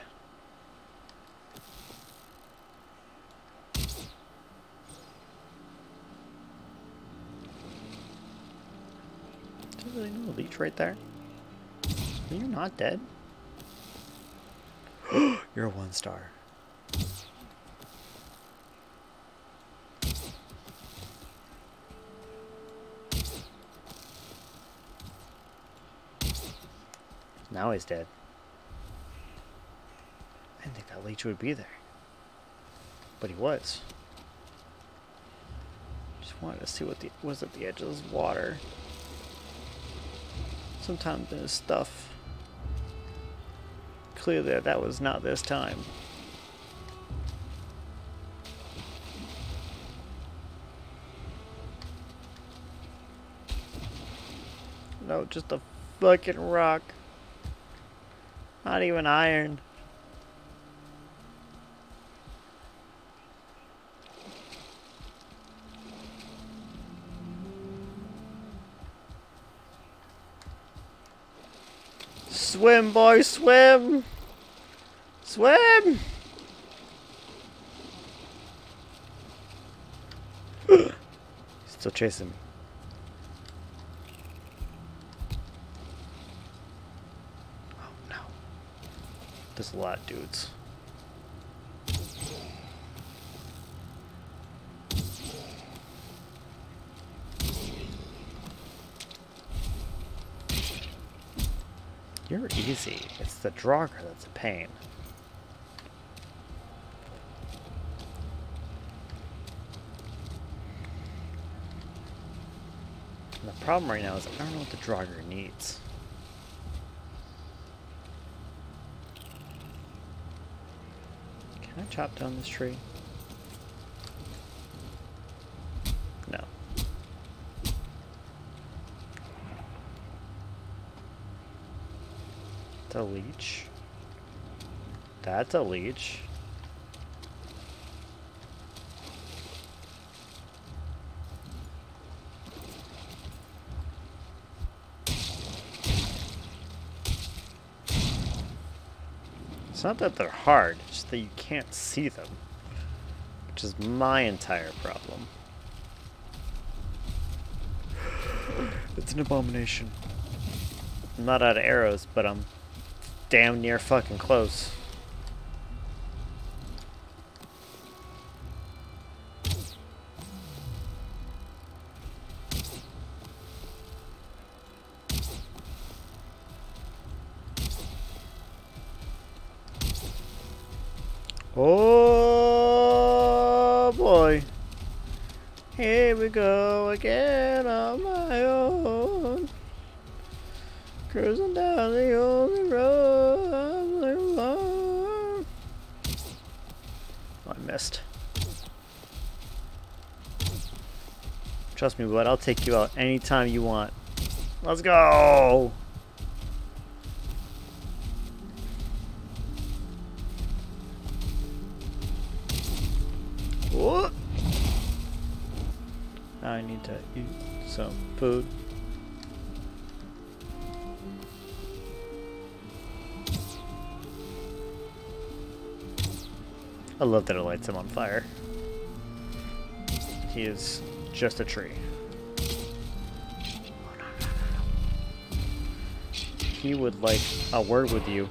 Is there really no leech right there? Are you not dead? You're a 1-star. Now he's dead. I didn't think that leech would be there. But he was. Just wanted to see what was at the edge of this water. Sometimes there's stuff. Clearly that was not this time. No, just a fucking rock. Not even iron. Swim, boy, swim! Swim! He's still chasing me. Oh no. There's a lot of dudes. You're easy. It's the Draugr that's a pain. And the problem right now is I don't know what the Draugr needs. Can I chop down this tree? No. That's a leech. That's a leech. It's not that they're hard, it's just that you can't see them. Which is my entire problem. It's an abomination. I'm not out of arrows, but I'm damn near fucking close. Oh boy. Here we go again on my own. Cruising down the only road. Oh, I missed. Trust me, bud, I'll take you out anytime you want. Let's go! What? I need to eat some food. I love that it lights him on fire. He is just a tree. He would like a word with you.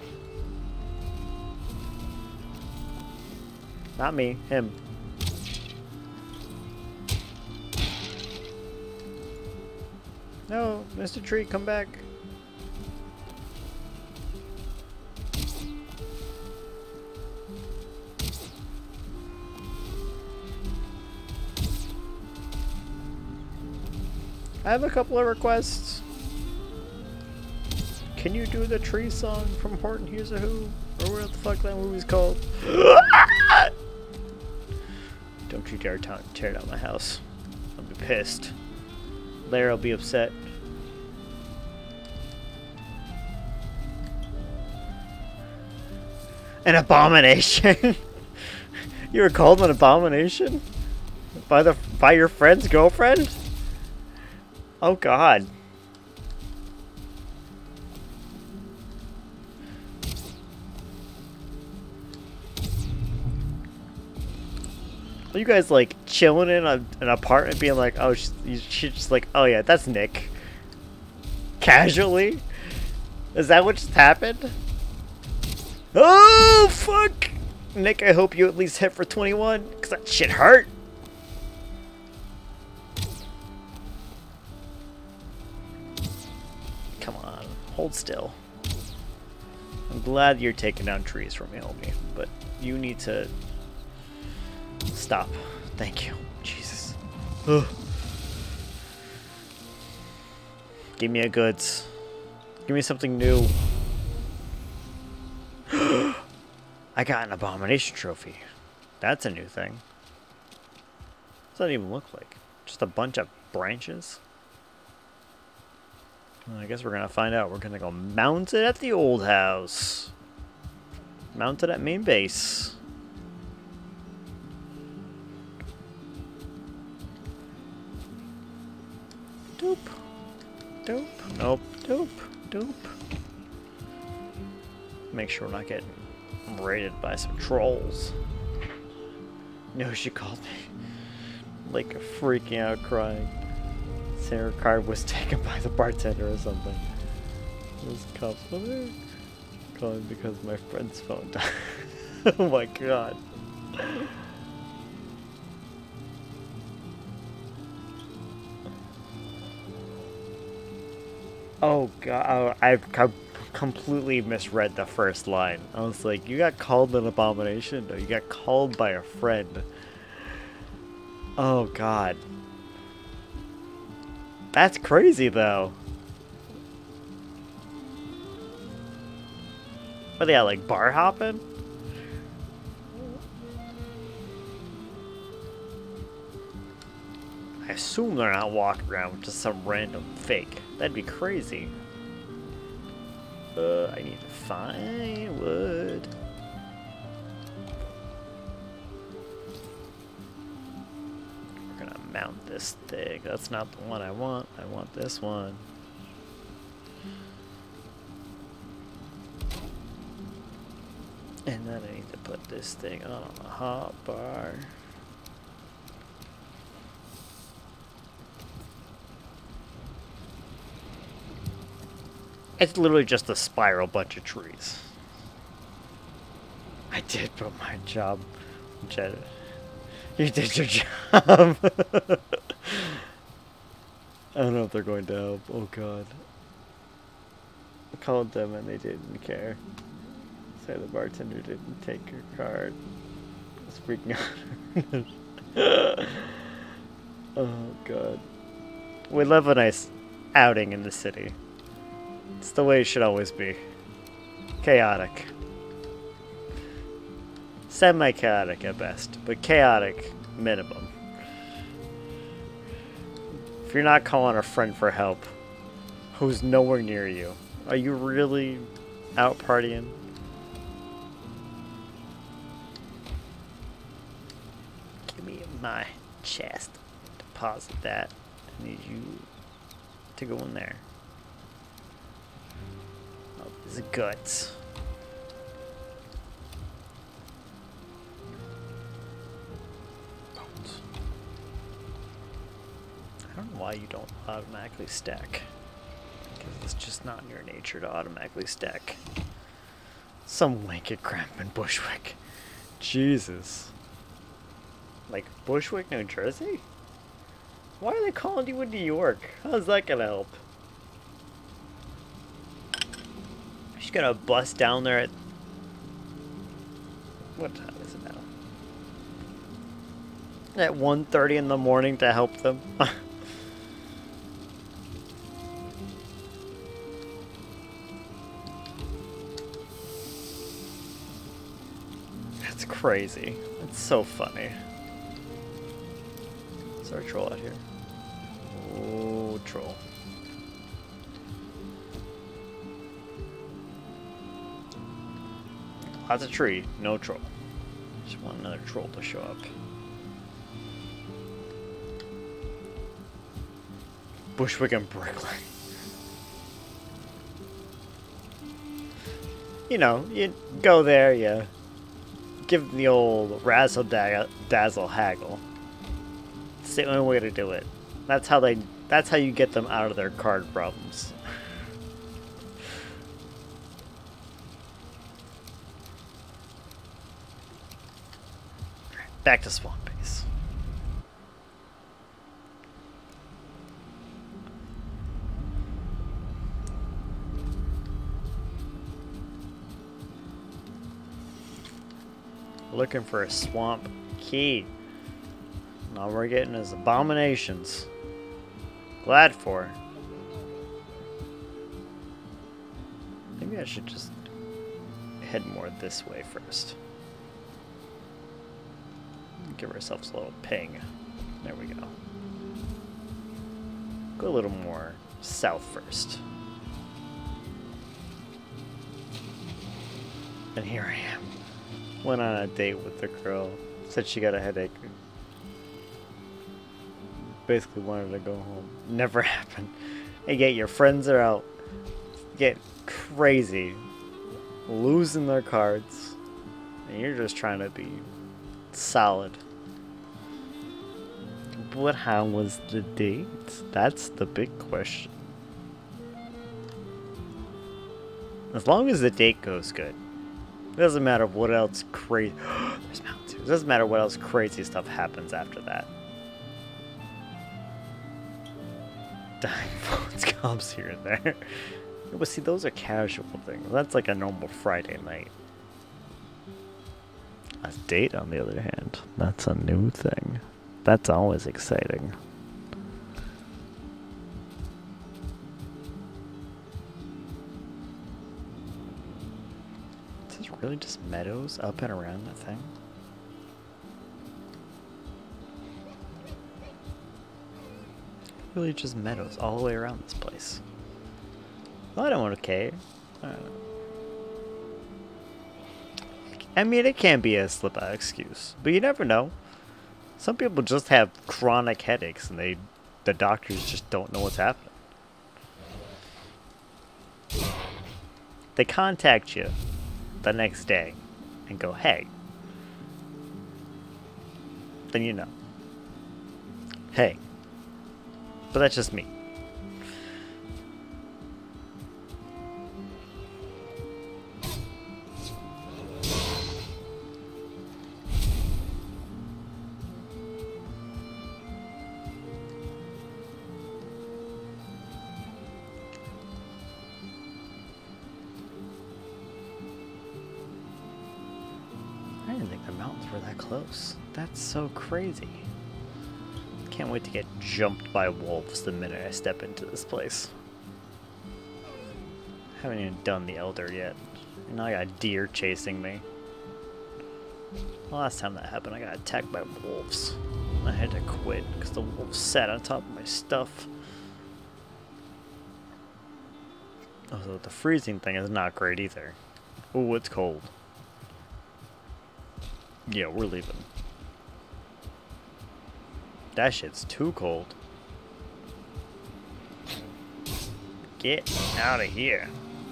Not me, him. No, Mr. Tree, come back. I have a couple of requests. Can you do the tree song from Horton Hears a Who? Or what the fuck that movie's called? Don't you dare tear down my house. I'll be pissed. Lair will be upset. An abomination? You were called an abomination? By your friend's girlfriend? Oh god. Are you guys like chilling in an apartment being like, oh, she's just like, oh yeah, that's Nick. Casually? Is that what just happened? Oh, fuck! Nick, I hope you at least hit for 21, because that shit hurt. Come on, hold still. I'm glad you're taking down trees for me, homie, but you need to stop. Thank you. Jesus. Ugh. Give me a goods. Give me something new. I got an abomination trophy. That's a new thing. What does that even look like? Just a bunch of branches? Well, I guess we're gonna find out. We're gonna go mount it at the old house. Mount it at main base. Doop. Doop. Nope. Doop. Doop. Make sure we're not getting raided by some trolls. No, she called me. Like freaking out, crying. Saying her card was taken by the bartender or something. Those cops over there. Calling because my friend's phone died. Oh my god. Oh god, oh, I've completely misread the first line. I was like, you got called an abomination? No, you got called by a friend. Oh god. That's crazy though. What are they at, like bar hopping? I assume they're not walking around with just some random fake. That'd be crazy. I need to find wood. We're gonna mount this thing. That's not the one I want. I want this one. And then I need to put this thing on a hot bar. It's literally just a spiral bunch of trees. I did put my job. You did your job. I don't know if they're going to help. Oh god. I called them and they didn't care. So the bartender didn't take your card. I was freaking out. Oh god. We love a nice outing in the city. It's the way it should always be. Chaotic. Semi-chaotic at best, but chaotic minimum. If you're not calling a friend for help, who's nowhere near you, are you really out partying? Give me my chest. Deposit that. I need you to go in there. Oh, these are guts. I don't know why you don't automatically stack. Because it's just not in your nature to automatically stack. Some wicked crap in Bushwick. Jesus. Like Bushwick, New Jersey? Why are they calling you in New York? How's that gonna help? She's gonna bust down there at... What time is it now? At 1:30 in the morning to help them? That's crazy. It's so funny. Is there a troll out here? Oh, troll. Lots of tree, no troll. Just want another troll to show up. Bushwick and Brooklyn. You know, you go there, you give them the old razzle dazzle haggle. It's the only way to do it. That's how you get them out of their card problems. Back to Swamp Base. Looking for a swamp key. All we're getting is abominations. Glad for. Maybe I should just head more this way first. Give ourselves a little ping. There we go. Go a little more south first. And here I am. Went on a date with the girl. Said she got a headache. Basically wanted to go home. Never happened. And yet your friends are out. Get crazy. Losing their cards. And you're just trying to be solid. But how was the date? That's the big question. As long as the date goes good. It doesn't matter what else crazy. There's mountains. It doesn't matter what else crazy stuff happens after that. Dying phones comes here and there. But see, those are casual things. That's like a normal Friday night. A date, on the other hand, that's a new thing. That's always exciting. Is this really just meadows up and around that thing? Really just meadows all the way around this place. Well, I don't want to cave. I mean, it can be a slip-out excuse, but you never know. Some people just have chronic headaches, and the doctors just don't know what's happening. They contact you the next day, and go, hey, then you know. Hey. But that's just me. I didn't think the mountains were that close. That's so crazy. Can't wait to get jumped by wolves the minute I step into this place. Haven't even done the Elder yet. And now I got deer chasing me. The last time that happened, I got attacked by wolves. I had to quit because the wolves sat on top of my stuff. Although the freezing thing is not great either. Oh, it's cold. Yeah, we're leaving. That shit's too cold. Get out of here.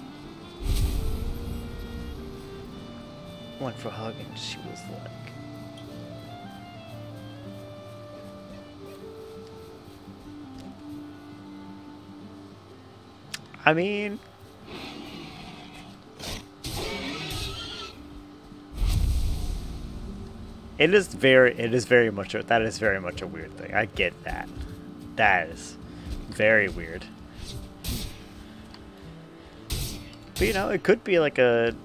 Went for a hug and she was like... I mean... That is very much a weird thing. I get that. That is very weird. But you know, it could be like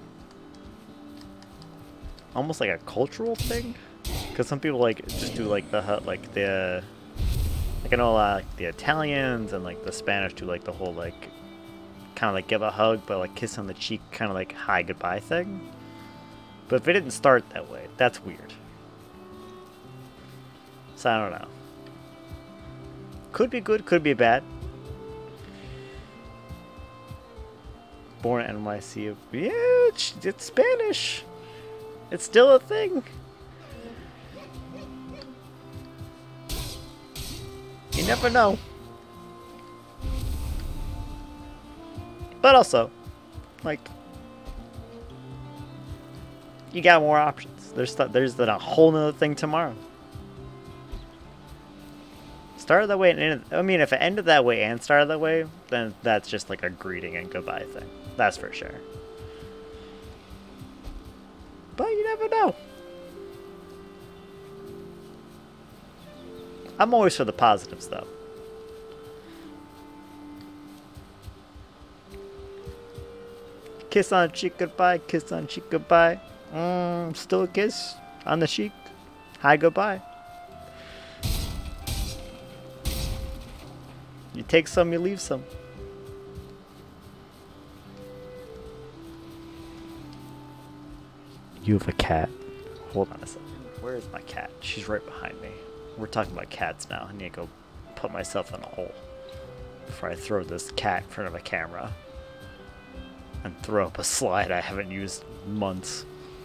almost like a cultural thing, because some people like just do like like I know a lot like the Italians and like the Spanish do like the whole like kind of like give a hug but like kiss on the cheek kind of like hi goodbye thing. But if it didn't start that way, that's weird. So I don't know. Could be good, could be bad. Born at NYC. Yeah, it's Spanish. It's still a thing. You never know. But also, like, you got more options. There's a whole nother thing tomorrow. Started that way and ended, I mean, if it ended that way and started that way, then that's just like a greeting and goodbye thing. That's for sure. But you never know. I'm always for the positives, though. Kiss on cheek goodbye, kiss on cheek goodbye. Still a kiss on the cheek. Hi goodbye. You take some, you leave some. You have a cat. Hold on a second. Where is my cat? She's right behind me. We're talking about cats now. I need to go put myself in a hole before I throw this cat in front of a camera and throw up a slide I haven't used in months.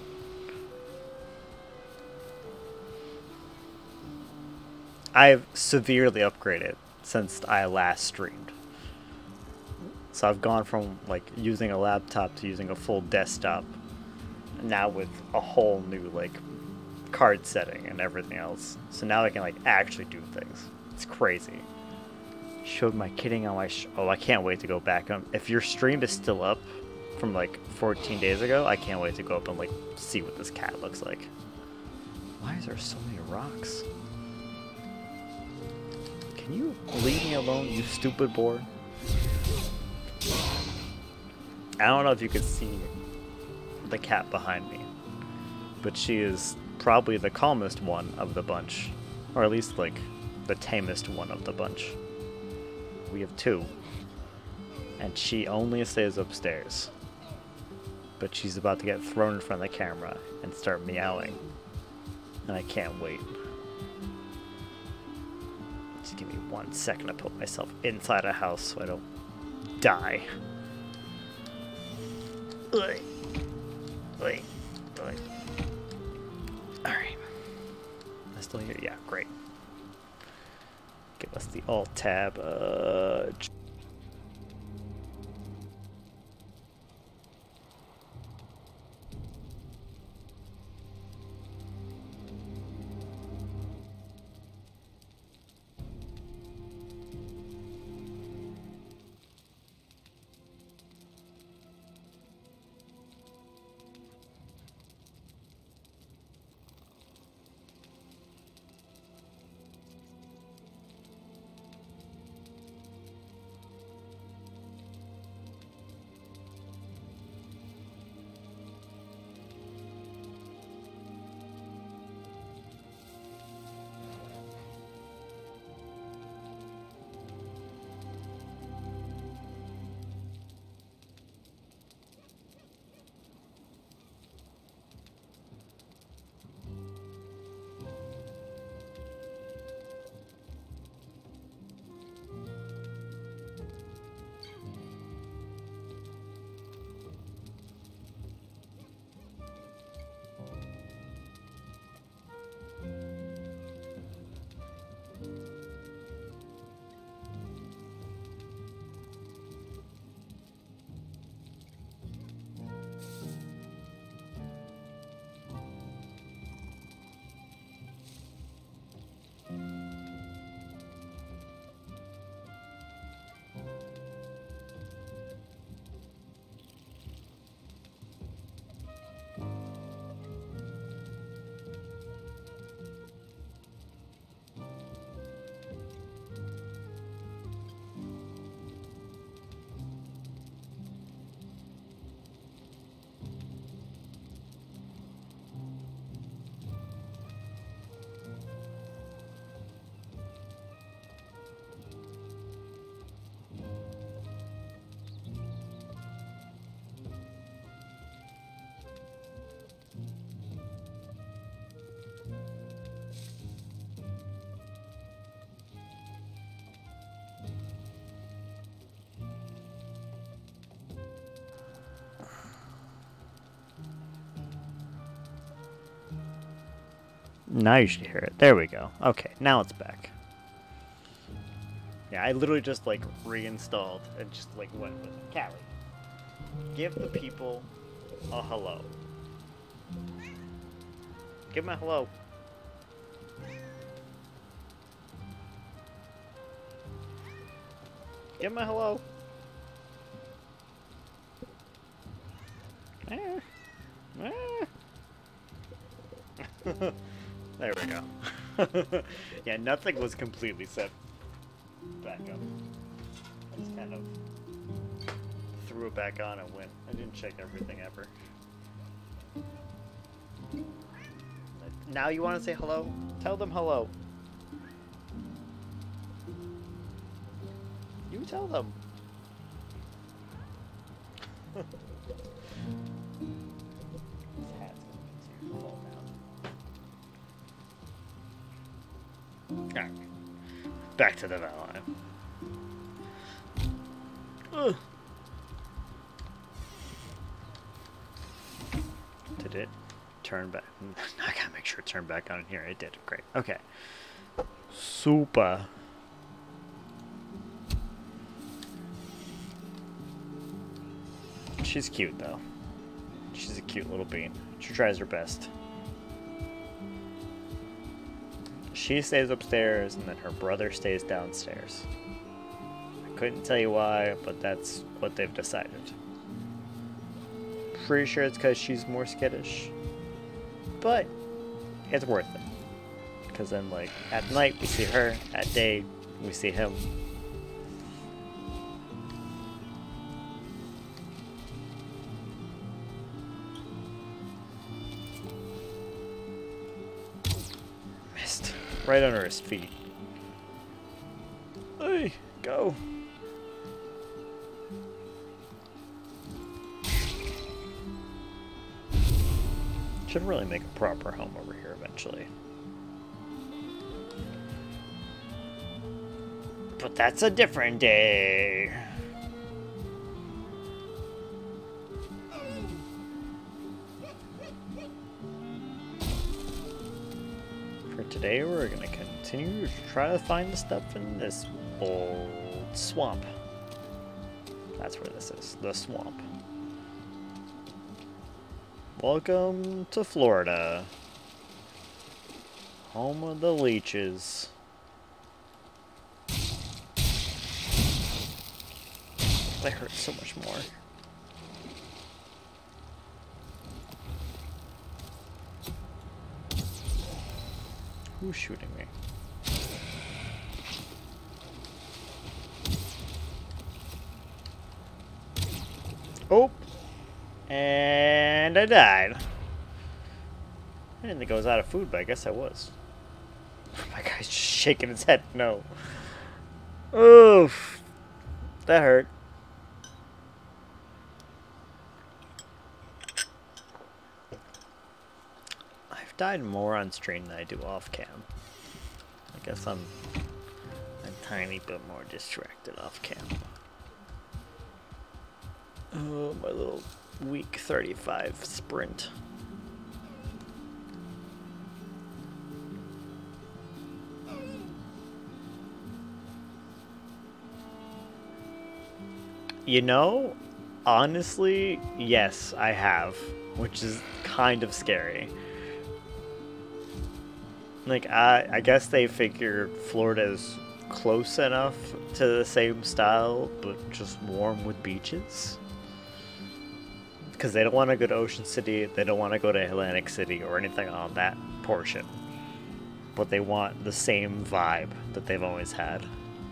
I've severely upgraded since I last streamed. So I've gone from like using a laptop to using a full desktop, now with a whole new like card setting and everything else. So now I can like actually do things. It's crazy. Showed my kitting on my oh, I can't wait to go back. If your stream is still up from like 14 days ago, I can't wait to go up and like see what this cat looks like. Why is there so many rocks? Can you leave me alone, you stupid board? I don't know if you could see the cat behind me, but she is probably the calmest one of the bunch, or at least like the tamest one of the bunch. We have two, and she only stays upstairs, but she's about to get thrown in front of the camera and start meowing, and I can't wait. Just give me 1 second to put myself inside a house so I don't die. Ugh. Wait. Alright. Am I still here? Yeah, great. Give us the Alt tab. Now you should hear it. There we go. Okay, now it's back. Yeah, I literally just like reinstalled and just like went with it. Callie, give the people a hello. Give them a hello. Give them a hello. There we go. Yeah, nothing was completely set back up. I just kind of threw it back on and went. I didn't check everything ever. Now you want to say hello? Tell them hello. You tell them. Alright. Back to the Valheim. Did it turn back? I gotta make sure it turned back on in here. It did. Great. Okay. Super. She's cute, though. She's a cute little bean. She tries her best. She stays upstairs, and then her brother stays downstairs. I couldn't tell you why, but that's what they've decided. Pretty sure it's because she's more skittish. But it's worth it. Because then, like, at night we see her, at day we see him. Missed. Right under his feet. Hey, go. Should really make a proper home over here eventually. But that's a different day. For today, we're gonna continue to try to find the stuff in this old swamp. That's where this is, the swamp. Welcome to Florida, home of the leeches. That hurts so much more. Who's shooting me? Oh! And I died. I didn't think I was out of food, but I guess I was. My guy's just shaking his head. No. Oof. That hurt. I've died more on stream than I do off cam. I guess I'm a tiny bit more distracted off cam. Oh, my little week 35 sprint. You know, honestly, yes, I have, which is kind of scary. Like, I guess they figured Florida's close enough to the same style, but just warm with beaches. Because they don't want to go to Ocean City, they don't want to go to Atlantic City or anything on that portion. But they want the same vibe that they've always had.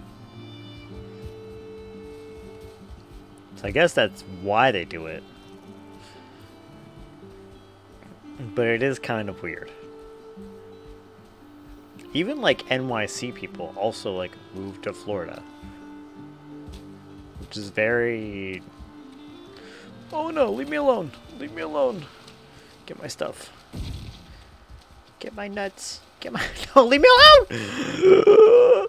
So I guess that's why they do it. But it is kind of weird. Even like NYC people also like moved to Florida. Which is very... Oh no, leave me alone. Leave me alone. Get my stuff. Get my nuts. Get my... No, leave me alone!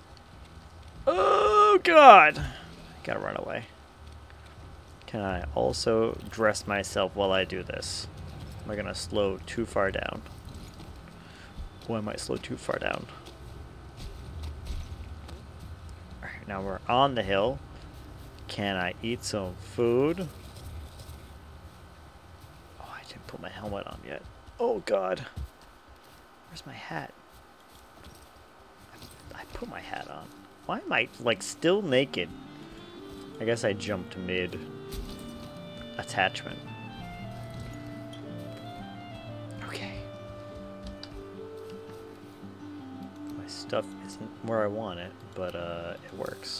Oh god. Gotta run away. Can I also dress myself while I do this? Am I gonna slow too far down? Oh, I might slow too far down. Alright, now we're on the hill. Can I eat some food? Oh, I didn't put my helmet on yet. Oh god. Where's my hat? I put my hat on. Why am I, like, still naked? I guess I jumped mid attachment. Okay. My stuff isn't where I want it, but it works.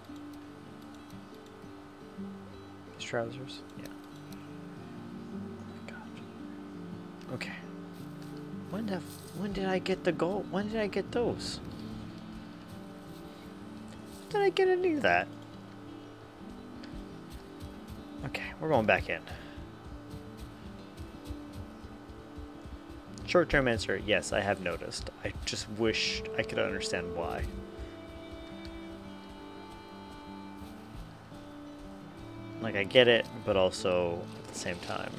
These trousers? Yeah. Oh my god. Okay. When did I get the gold? When did I get those? When did I get any of that? Okay, we're going back in. Short-term answer, yes, I have noticed. I just wish I could understand why. Like, I get it, but also at the same time.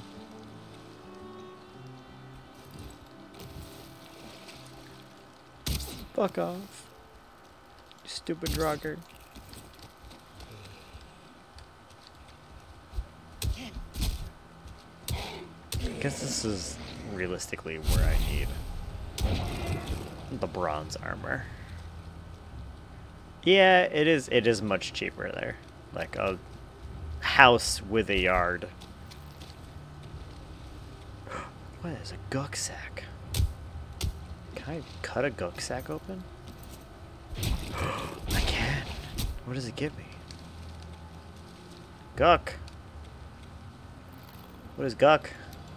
Fuck off. You stupid drunkard. I guess this is realistically where I need the bronze armor. Yeah, it is much cheaper there. Like a house with a yard. What is a guk sack? Can I cut a guk sack open? I can. What does it give me? Guk. What is guk?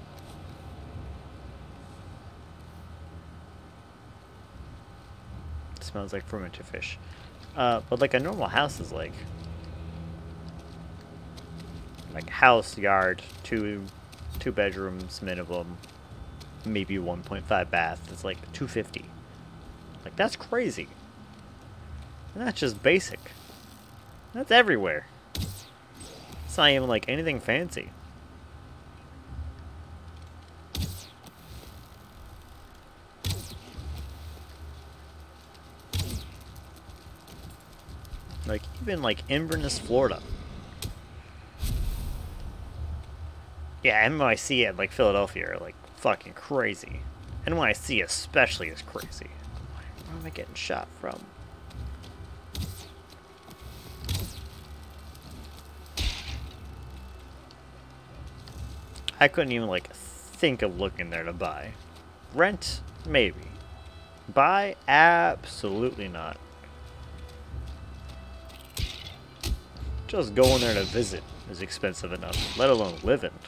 It smells like fermented fish. But like a normal house is like house, yard, two bedrooms minimum, maybe 1.5 bath. It's like 250. Like that's crazy. And that's just basic. That's everywhere. It's not even like anything fancy. Like even like Inverness, Florida. Yeah, NYC and like Philadelphia are like fucking crazy. NYC especially is crazy. Where am I getting shot from? I couldn't even like think of looking there to buy. Rent? Maybe. Buy? Absolutely not. Just going there to visit is expensive enough, let alone live in.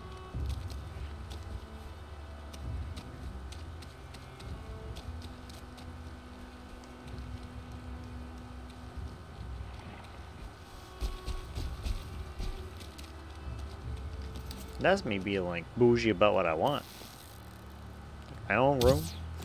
That's me being like bougie about what I want. My own room.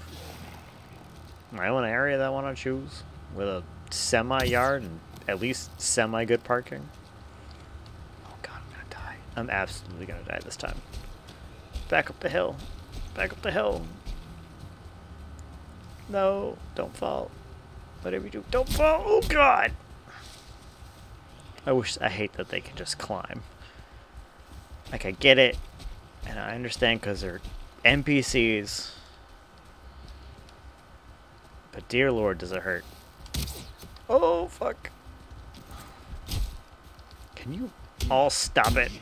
My own area that I want to choose. With a semi-yard and at least semi-good parking. Oh god, I'm gonna die. I'm absolutely gonna die this time. Back up the hill. Back up the hill. No, don't fall. Whatever you do, don't fall. Oh god! I hate that they can just climb. Like, I get it, and I understand because they're NPCs. But dear lord, does it hurt. Oh, fuck. Can you all stop it?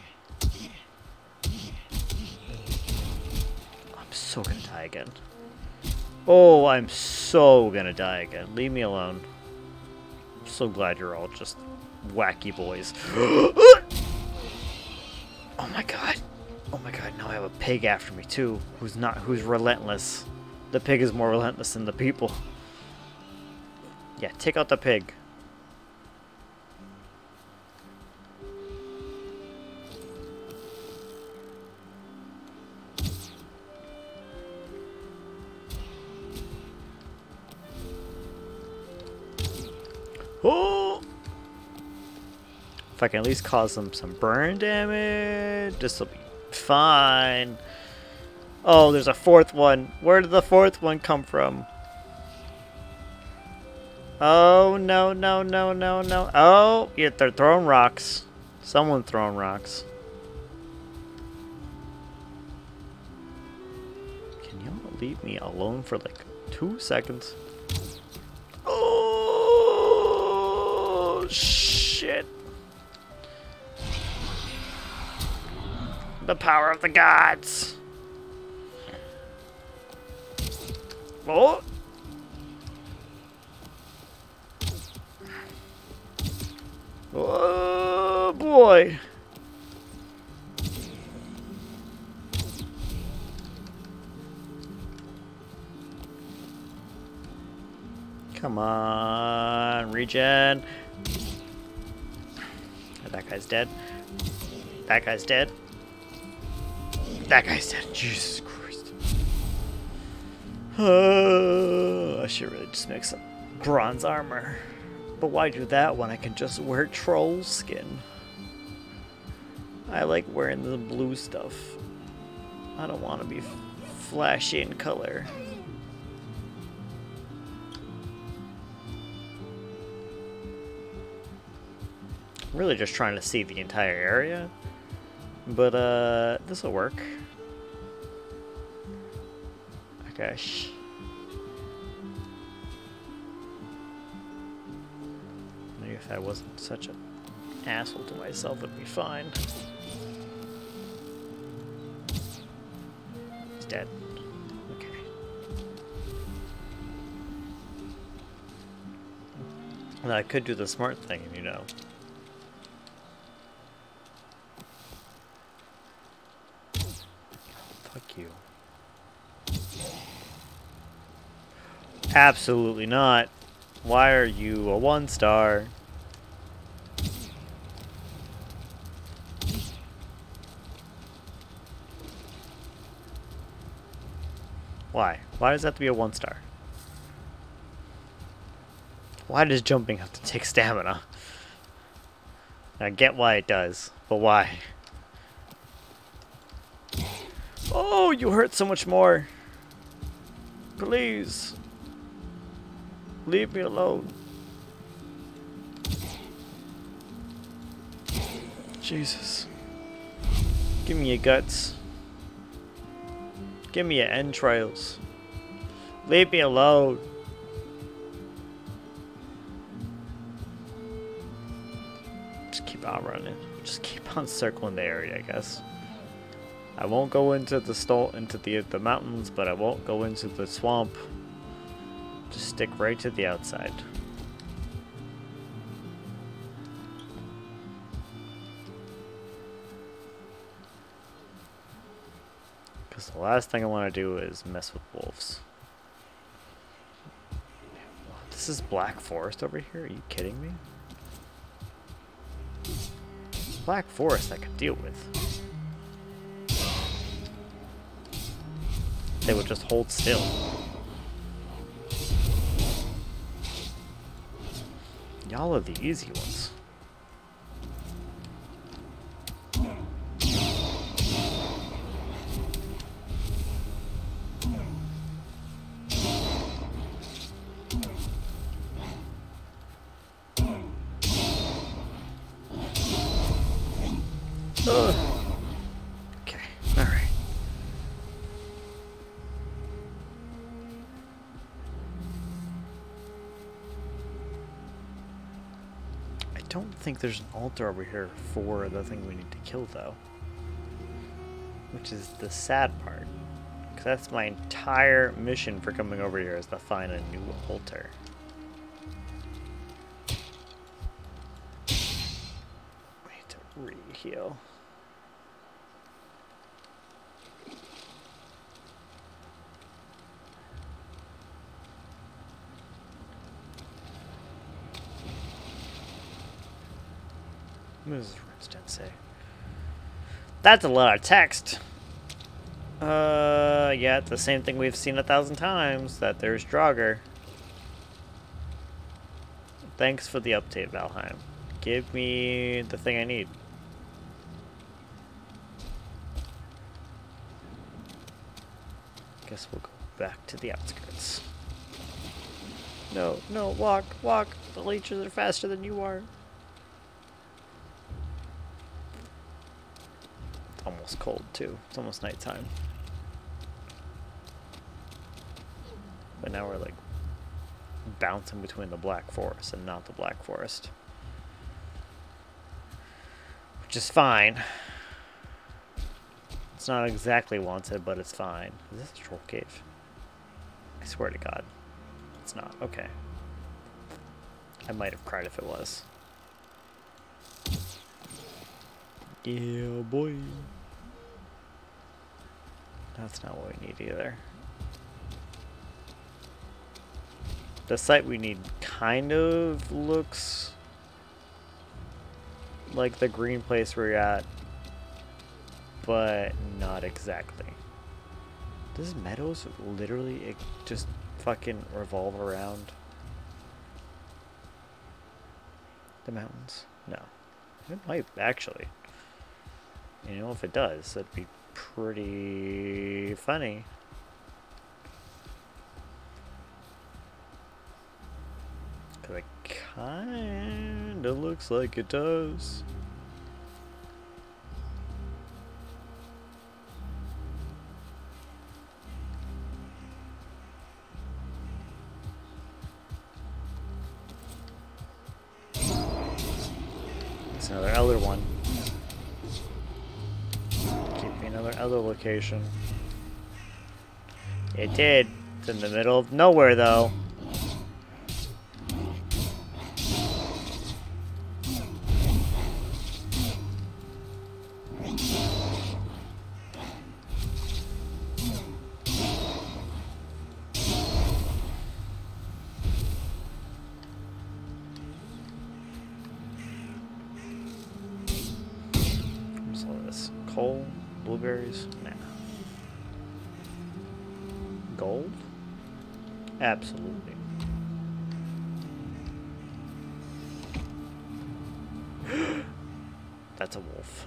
I'm so gonna die again. Oh, I'm so gonna die again. Leave me alone. I'm so glad you're all just wacky boys. Oh my god. Oh my god, now I have a pig after me too, who's relentless. The pig is more relentless than the people. Yeah, take out the pig. Oh! If I can at least cause them some burn damage, this will be fine. Oh, there's a fourth one. Where did the fourth one come from? Oh, no, no, no, no, no. Oh, yeah, they're throwing rocks. Someone's throwing rocks. Can y'all leave me alone for like 2 seconds? Oh, shit. The power of the gods. Oh. Oh boy. Come on, regen. That guy's dead. That guy's dead. That guy's dead. Jesus Christ. I should really just make some bronze armor. But why do that when I can just wear troll skin? I like wearing the blue stuff. I don't want to be flashy in color. I'm really just trying to see the entire area. But, this'll work. Okay. Maybe if I wasn't such an asshole to myself, it'd be fine. He's dead. Okay. Well, I could do the smart thing, you know. Fuck you. Absolutely not. Why are you a 1-star? Why? Why does that have to be a 1-star? Why does jumping have to take stamina? I get why it does, but why? Oh, you hurt so much more. Please. Leave me alone. Jesus. Give me your guts. Give me your entrails. Leave me alone. Just keep on running. Just keep on circling the area, I guess. I won't go into the mountains, but I won't go into the swamp. Just stick right to the outside. Because the last thing I want to do is mess with wolves. This is Black Forest over here? Are you kidding me? Black Forest I could deal with. They would just hold still. Y'all are the easy ones. Ugh. Okay, alright. I don't think there's an altar over here for the thing we need to kill, though. Which is the sad part. Because that's my entire mission for coming over here, is to find a new altar. We need to re-heal. What does Redstone say? That's a lot of text. Yeah, it's the same thing we've seen 1,000 times, that there's Draugr. Thanks for the update, Valheim. Give me the thing I need. Guess we'll go back to the outskirts. No, no, walk, walk. The leeches are faster than you are. It's almost cold too. It's almost nighttime. But now we're like bouncing between the Black Forest and not the Black Forest. Which is fine. It's not exactly wanted, but it's fine. Is this a troll cave? I swear to God. It's not. Okay. I might have cried if it was. Yeah, boy. That's not what we need either. The site we need kind of looks like the green place we're at, but not exactly. Does Meadows literally just fucking revolve around the mountains? No. It might, actually. You know, if it does, that'd be pretty funny. Because it kinda looks like it does. It's another elder one. Keep me another elder location. It did. It's in the middle of nowhere, though. Coal, blueberries, nah. Gold? Absolutely. That's a wolf.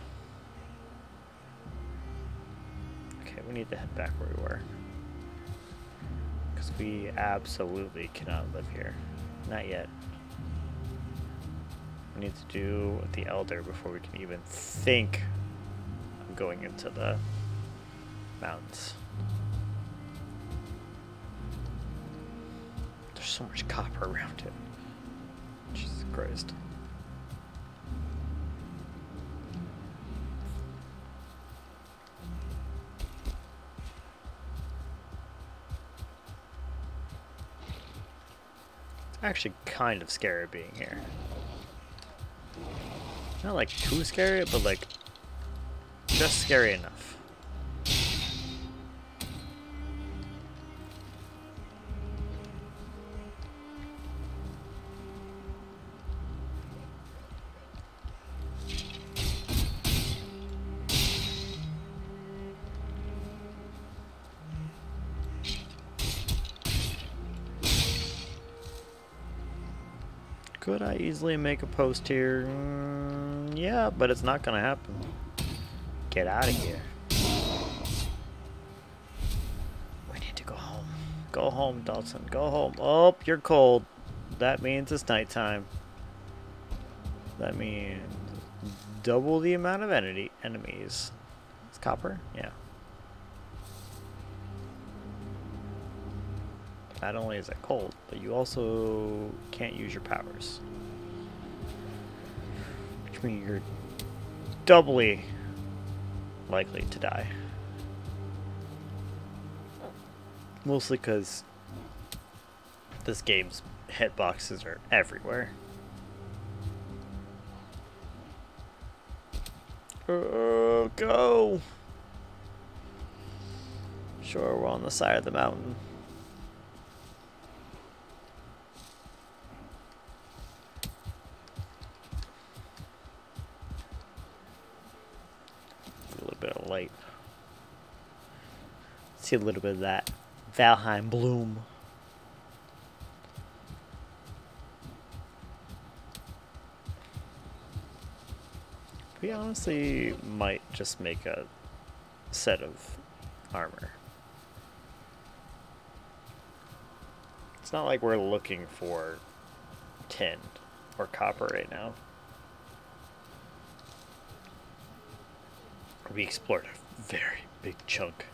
Okay, we need to head back where we were. Because we absolutely cannot live here. Not yet. We need to do the Elder before we can even think going into the mountains. There's so much copper around it. Jesus Christ. It's actually kind of scary being here. Not like too scary, but like just scary enough. Could I easily make a post here? Yeah, but it's not gonna happen. Get out of here. We need to go home. Go home, Dalton. Go home. Oh, you're cold. That means it's nighttime. That means double the amount of enemies. It's copper? Yeah. Not only is it cold, but you also can't use your powers. Which means you're doubly likely to die. Mostly because this game's hitboxes are everywhere. Go! Sure, we're on the side of the mountain. Light. See a little bit of that Valheim bloom. We honestly might just make a set of armor. It's not like we're looking for tin or copper right now. We explored a very big chunk.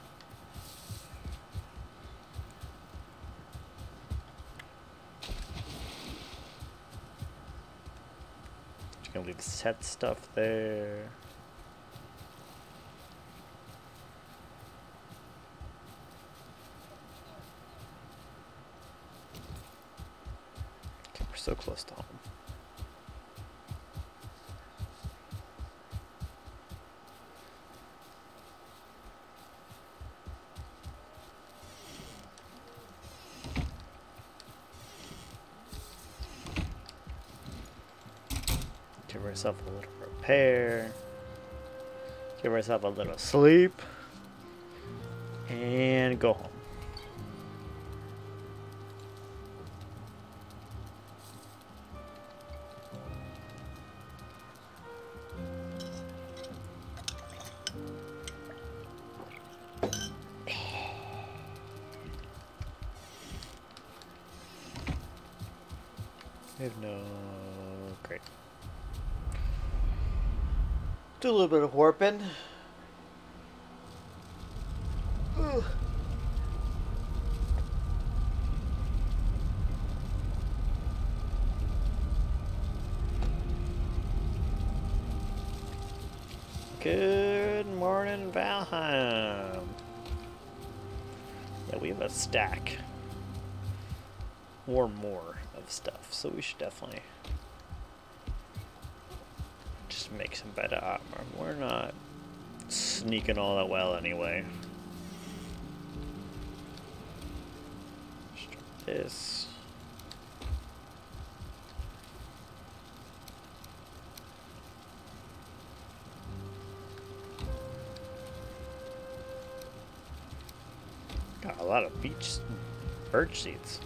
Just gonna leave the set stuff there. Okay, we're so close to home. Give ourselves a little repair. Give ourselves a little sleep. And go home. We have no... Great. Do a little bit of warping. Ugh. Good morning, Valheim. Yeah, we have a stack. Or more of stuff, so we should definitely just make some better armor. We're not sneaking all that well anyway. Let's try this. Got a lot of birch seeds.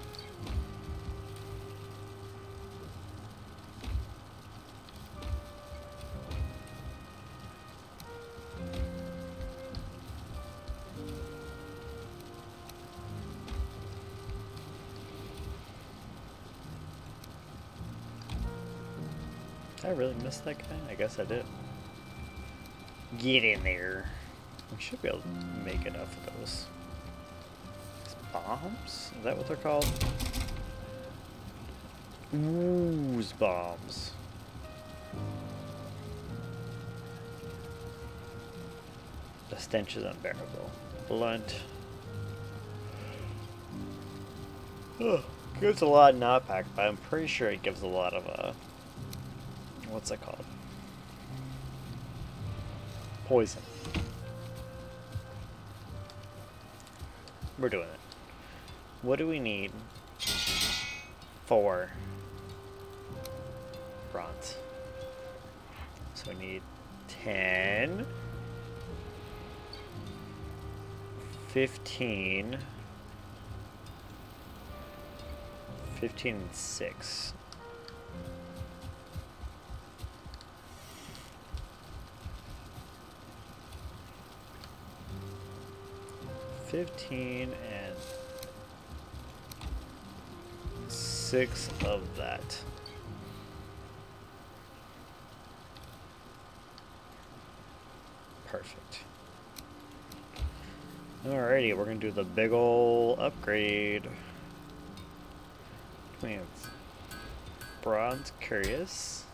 Did I really miss that guy? I guess I did. Get in there. We should be able to make enough of those. These bombs? Is that what they're called? Ooze bombs. The stench is unbearable. Blunt. Ugh. Gives a lot of knockback, but I'm pretty sure it gives a lot of what's it called? Poison. We're doing it. What do we need for bronze? So we need 10, 15, 15 and 6. 15 and 6 of that. Perfect. Alrighty, we're gonna do the big ol' upgrade. We have bronze cuirass,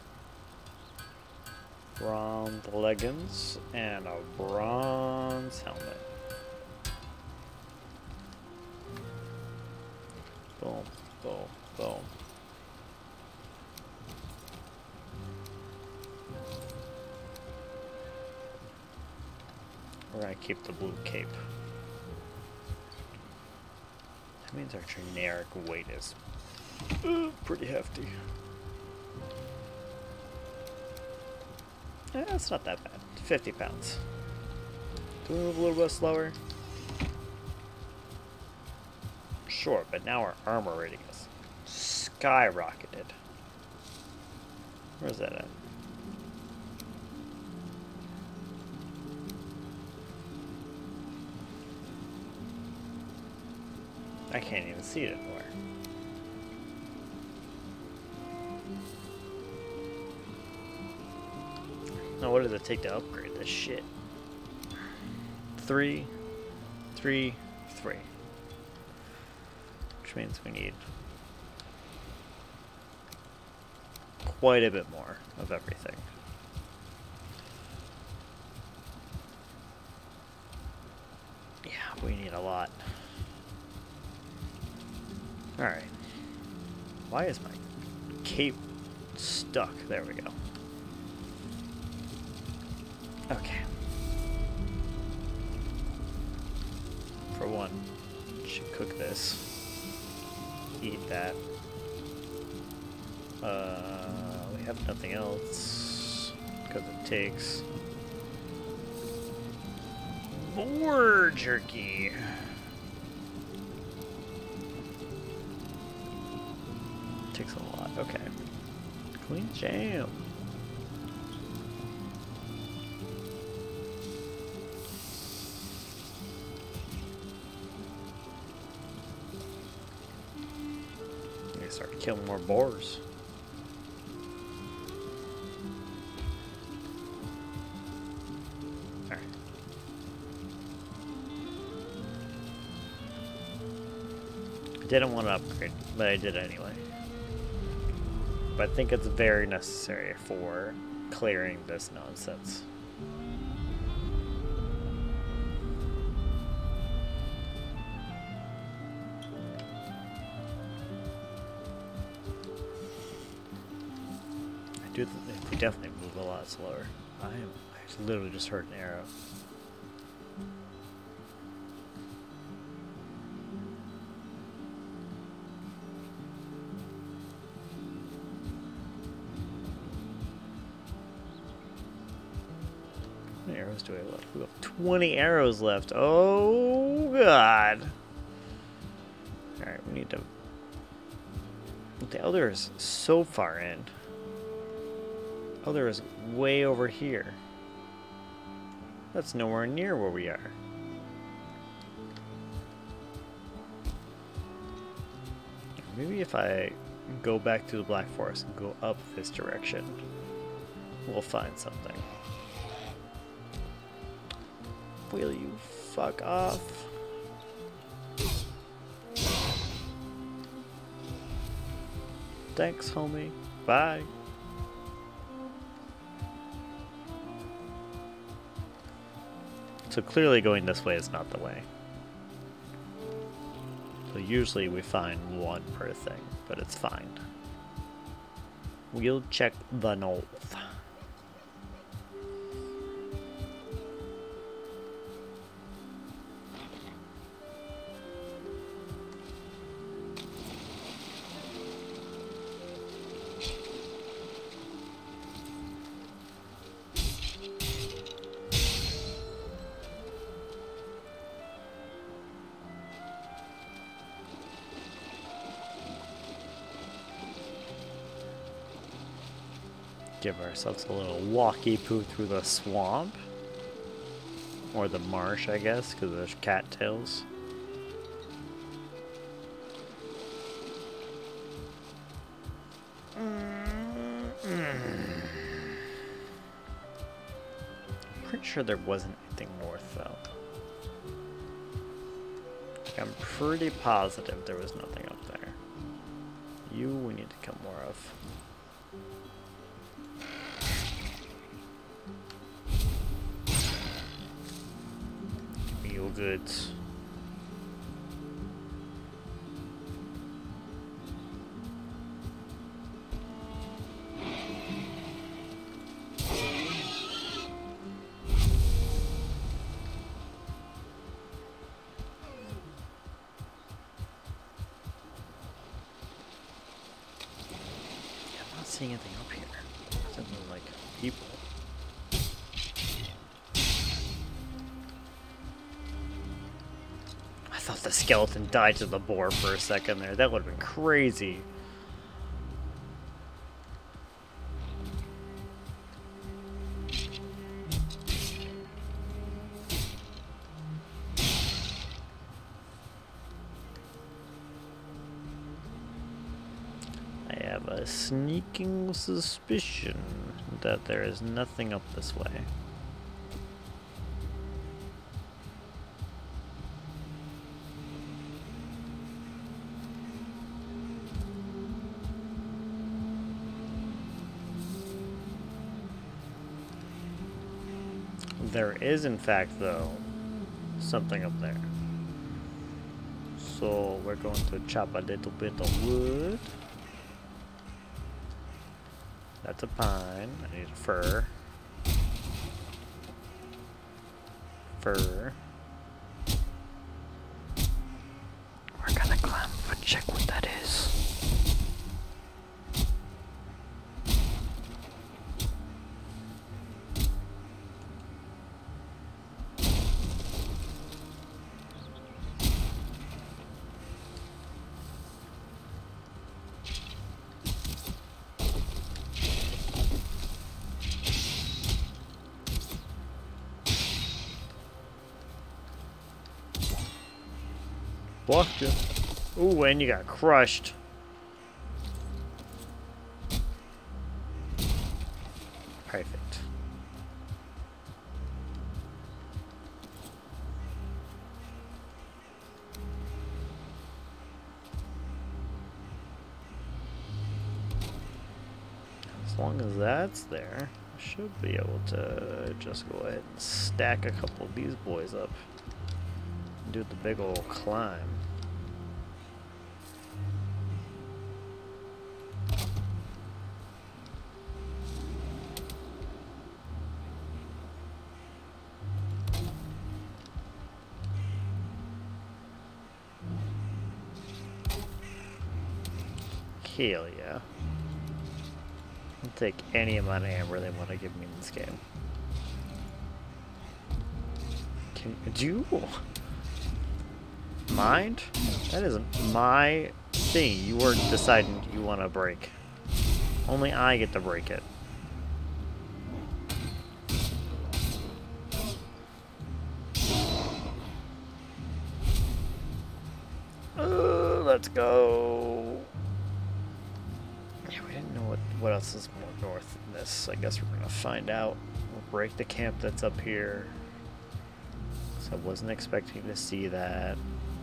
bronze leggings, and a bronze helmet. Boom, boom, boom. We're gonna keep the blue cape. That means our generic weight is pretty hefty. It's not that bad. 50 pounds. Do we move a little bit slower? Sure, but now our armor rating is skyrocketed. Where's that at? I can't even see it anymore. Now, what does it take to upgrade this shit? 3, 3, 3. Which means we need quite a bit more of everything. Yeah, we need a lot. Alright. Why is my cape stuck? There we go. Okay. For one, should cook this. Eat that. We have nothing else because it takes more jerky. Takes a lot. Okay. Clean jam. Start killing more boars. Alright. I didn't want to upgrade, but I did anyway. But I think it's very necessary for clearing this nonsense. They definitely move a lot slower. I literally just heard an arrow. How many arrows do we have left? We have 20 arrows left. Oh god. Alright, we need to... The Elder is so far in. Elder is way over here. That's nowhere near where we are. Maybe if I go back to the Black Forest and go up this direction, we'll find something. Will you fuck off? Thanks, homie. Bye. So clearly going this way is not the way. So usually we find one per thing, but it's fine. We'll check the north. Give ourselves a little walkie poo through the swamp. Or the marsh, I guess, because there's cattails. Pretty sure there wasn't anything north, though. Like, I'm pretty positive there was nothing up there. You, we need to kill more of. Goods. I'm not seeing anything up here. Doesn't look like people. I thought the skeleton died to the boar for a second there. That would have been crazy. I have a sneaking suspicion that there is nothing up this way. There is, in fact, though, something up there. So we're going to chop a little bit of wood. That's a pine. I need fir. Fir. We're gonna climb and check what that is. Blocked you. Ooh, and you got crushed. Perfect. As long as that's there, I should be able to just go ahead and stack a couple of these boys up. Do the big old climb. Hell yeah. I'll take any amount of amber they want to give me in this game. Do you mind? That isn't my thing. You are deciding you want to break. Only I get to break it. Let's go. Yeah, we didn't know what else is more north than this. I guess we're gonna find out. We'll break the camp that's up here. So I wasn't expecting to see that.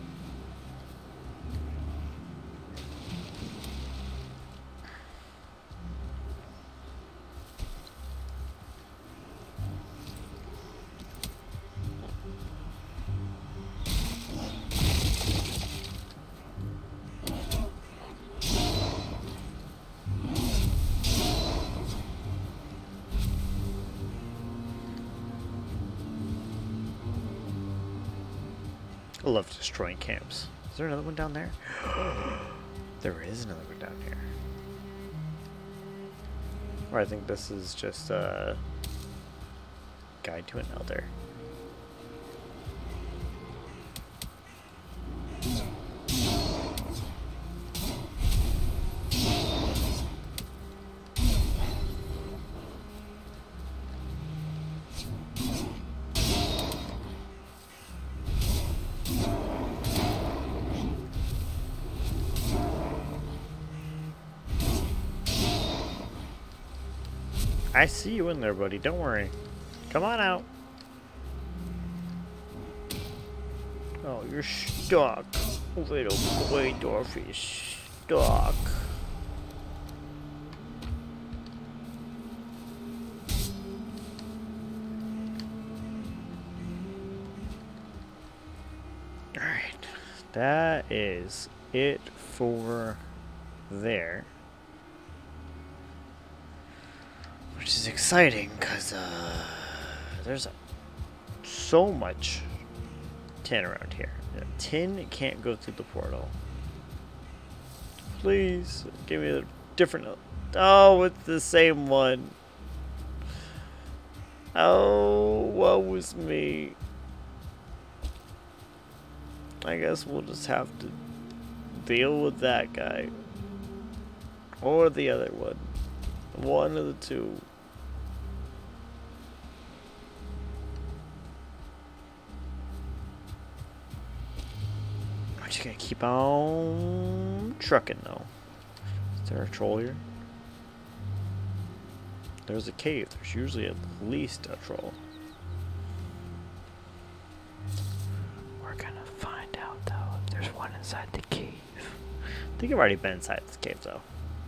I love destroying camps. Is there another one down there? There is another one down here. Or I think this is just a guide to an elder. I see you in there, buddy. Don't worry. Come on out. Oh, you're stuck. Little boy Dorothy is stuck. Alright. That is it for there. Which is exciting, because there's so much tin around here. Tin can't go through the portal. Please, give me a different... Oh, it's the same one. Oh, woe was me. I guess we'll just have to deal with that guy. Or the other one. One of the two. I'm just gonna keep on trucking though. Is there a troll here? There's a cave. There's usually at least a troll. We're gonna find out though if there's one inside the cave. I think I've already been inside this cave though.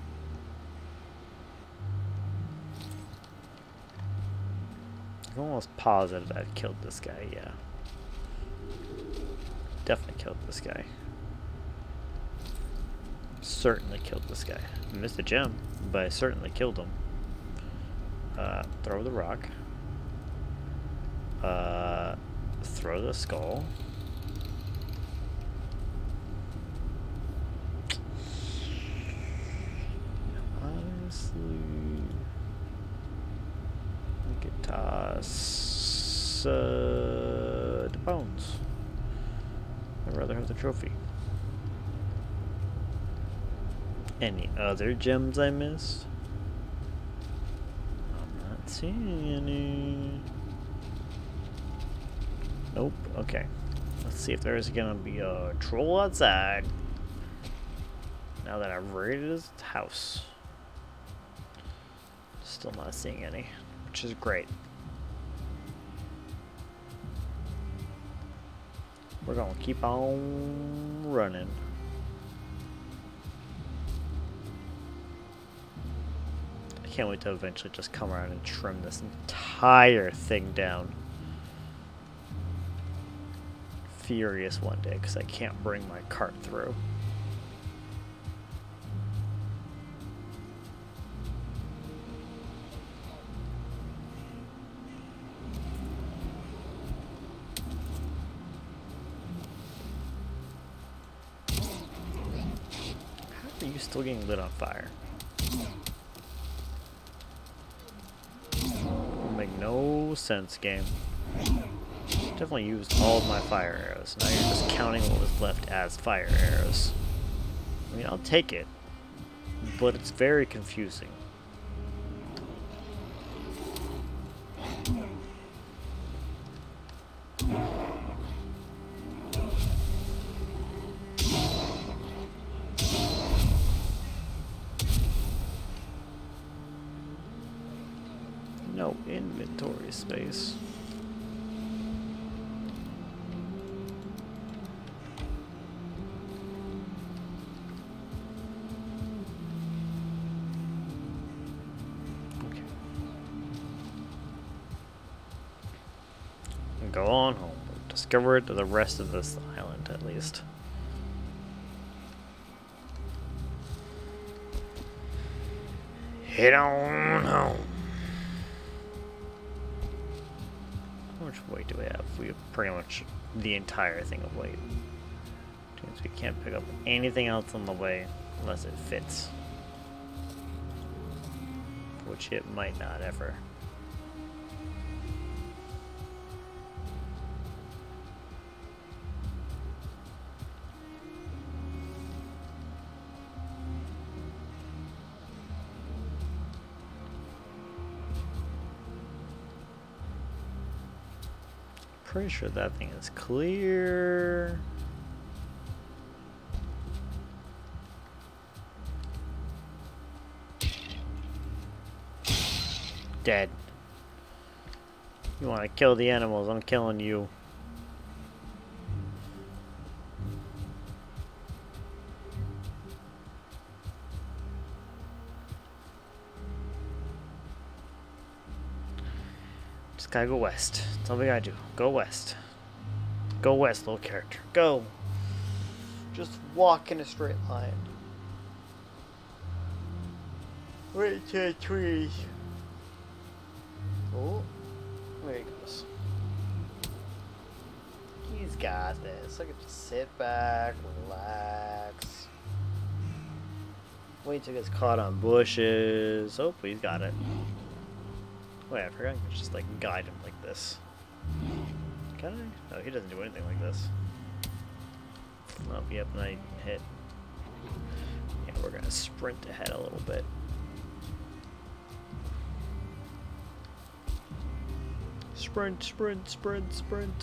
I'm almost positive I've killed this guy, yeah. Definitely killed this guy. Certainly killed this guy. I missed a gem, but I certainly killed him. Throw the rock. Throw the skull. Honestly, we could toss the bones. I'd rather have the trophy. Any other gems I missed? I'm not seeing any. Nope. Okay. Let's see if there's gonna be a troll outside. Now that I've raided his house. Still not seeing any, which is great. We're gonna keep on running. I can't wait to eventually just come around and trim this entire thing down. Furious one day because I can't bring my cart through. How are you still getting lit on fire? Make no sense, game. Definitely used all of my fire arrows. Now you're just counting what was left as fire arrows. I mean, I'll take it, but it's very confusing. No inventory space. Okay. Go on home. Discover the rest of this island, at least. Head on home. How much weight do we have? We have pretty much the entire thing of weight. Which means we can't pick up anything else on the way unless it fits. Which it might not ever. Pretty sure that thing is clear. Dead. You want to kill the animals, I'm killing you. Just gotta go west. That's all we gotta do. Go west. Go west, little character. Go. Just walk in a straight line. Right to the trees. Oh, there he goes. He's got this. I can just sit back, relax. Wait till he gets caught on bushes. Oh, he's got it. Wait, I forgot I could just like guide him like this. Can I? No, he doesn't do anything like this. Oh, yep, and I hit. Yeah, we're gonna sprint ahead a little bit. Sprint, sprint, sprint, sprint.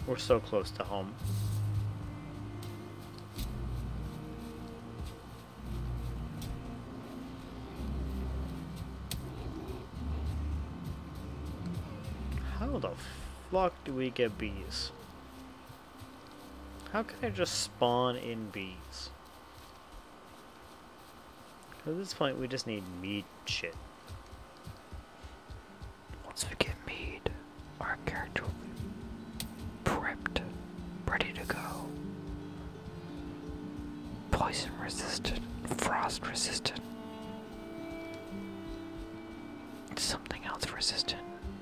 We're so close to home. How the fuck do we get bees? How can I just spawn in bees? At this point, we just need meat shit. Once we get meat, our character will be prepped, ready to go. Poison resistant, frost resistant, something else resistant.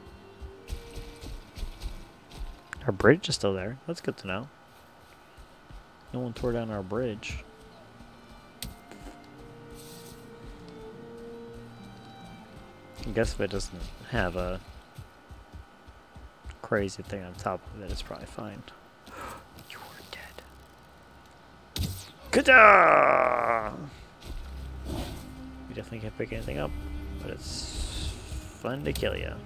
Our bridge is still there. That's good to know. No one tore down our bridge. I guess if it doesn't have a crazy thing on top of it, it's probably fine. You are dead. Ka-da! You definitely can't pick anything up, but it's fun to kill you.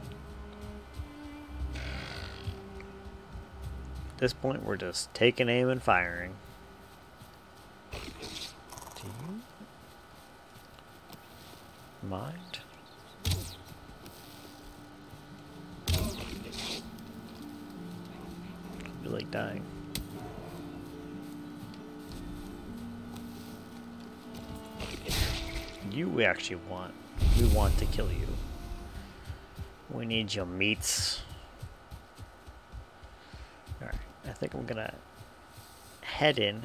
At this point, we're just taking aim and firing. Do you mind? You're like dying. You we actually want. We want to kill you. We need your meats. Alright, I think I'm gonna head in.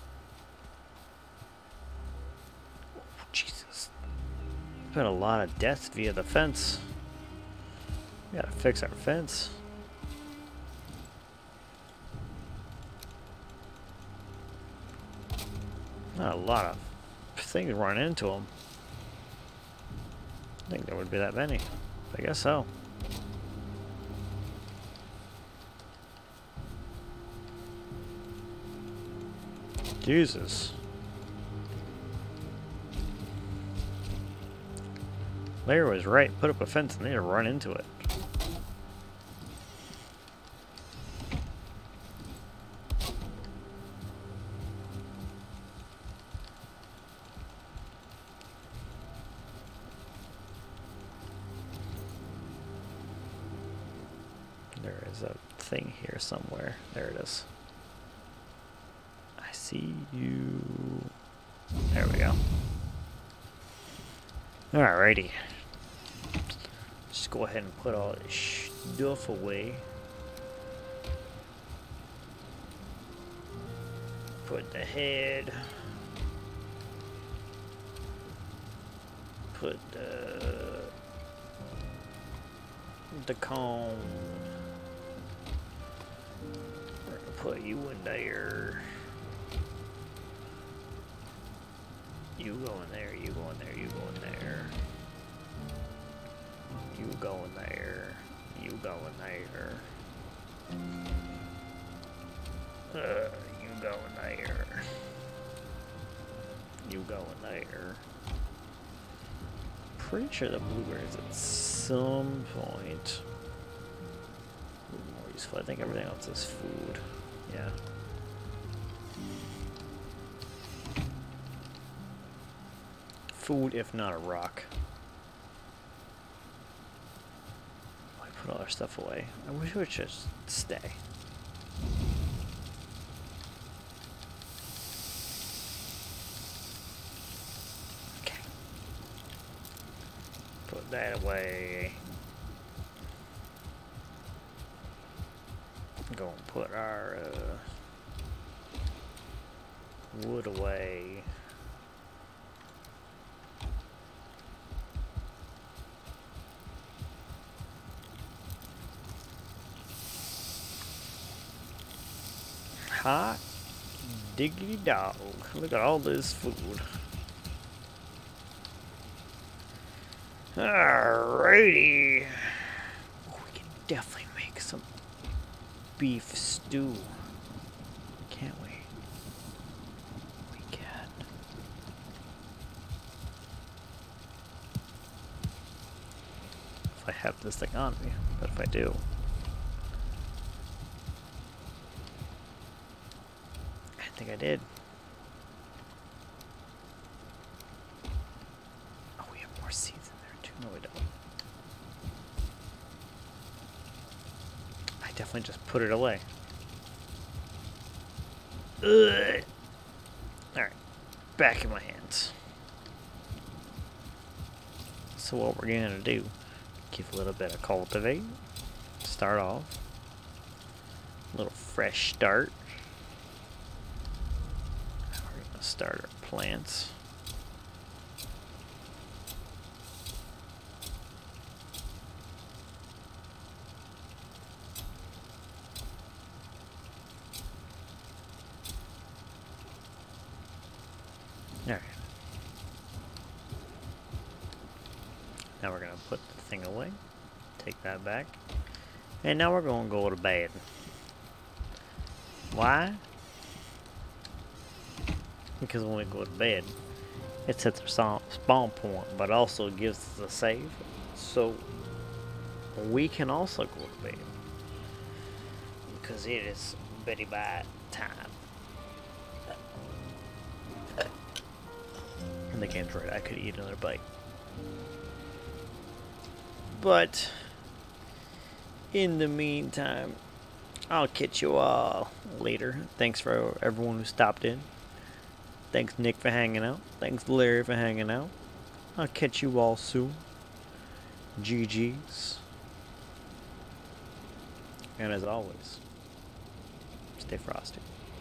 Oh, Jesus. There's been a lot of deaths via the fence. We gotta fix our fence. Not a lot of things run into them. I think there would be that many. I guess so. Jesus. Larry was right. Put up a fence and they run into it. There is a thing here somewhere. There it is. I see you. There we go. Alrighty. Just go ahead and put all this stuff away. Put the head. Put the cone. We're gonna put you in there. You go in there, you go in there, you go in there. You go in there. You go in there. You go in there. You go in there. Pretty sure the blueberries at some point would be more useful. I think everything else is food. Yeah. Food, if not a rock. I put all our stuff away. I wish we would just stay. Okay. Put that away. Go and put our wood away. Hot diggity dog. Look at all this food. Alrighty. Oh, we can definitely make some beef stew. Can't we? We can. If I have this thing on me. But if I do. think I did. Oh, we have more seeds in there too. No, we don't. I definitely just put it away. Ugh. Alright. Back in my hands. So what we're going to do, give a little bit of cultivate. Start off. A little fresh start. Now we're going to start our plants. Alright. Now we're going to put the thing away. Take that back. And now we're going to go to bed. Why? Because when we go to bed, it sets our spawn point, but also gives us a save. So we can also go to bed. Because it is Betty Bye time. And the game's right, I could eat another bite. But in the meantime, I'll catch you all later. Thanks for everyone who stopped in. Thanks Nick for hanging out. Thanks Larry for hanging out. I'll catch you all soon. GG's. And as always, stay frosty.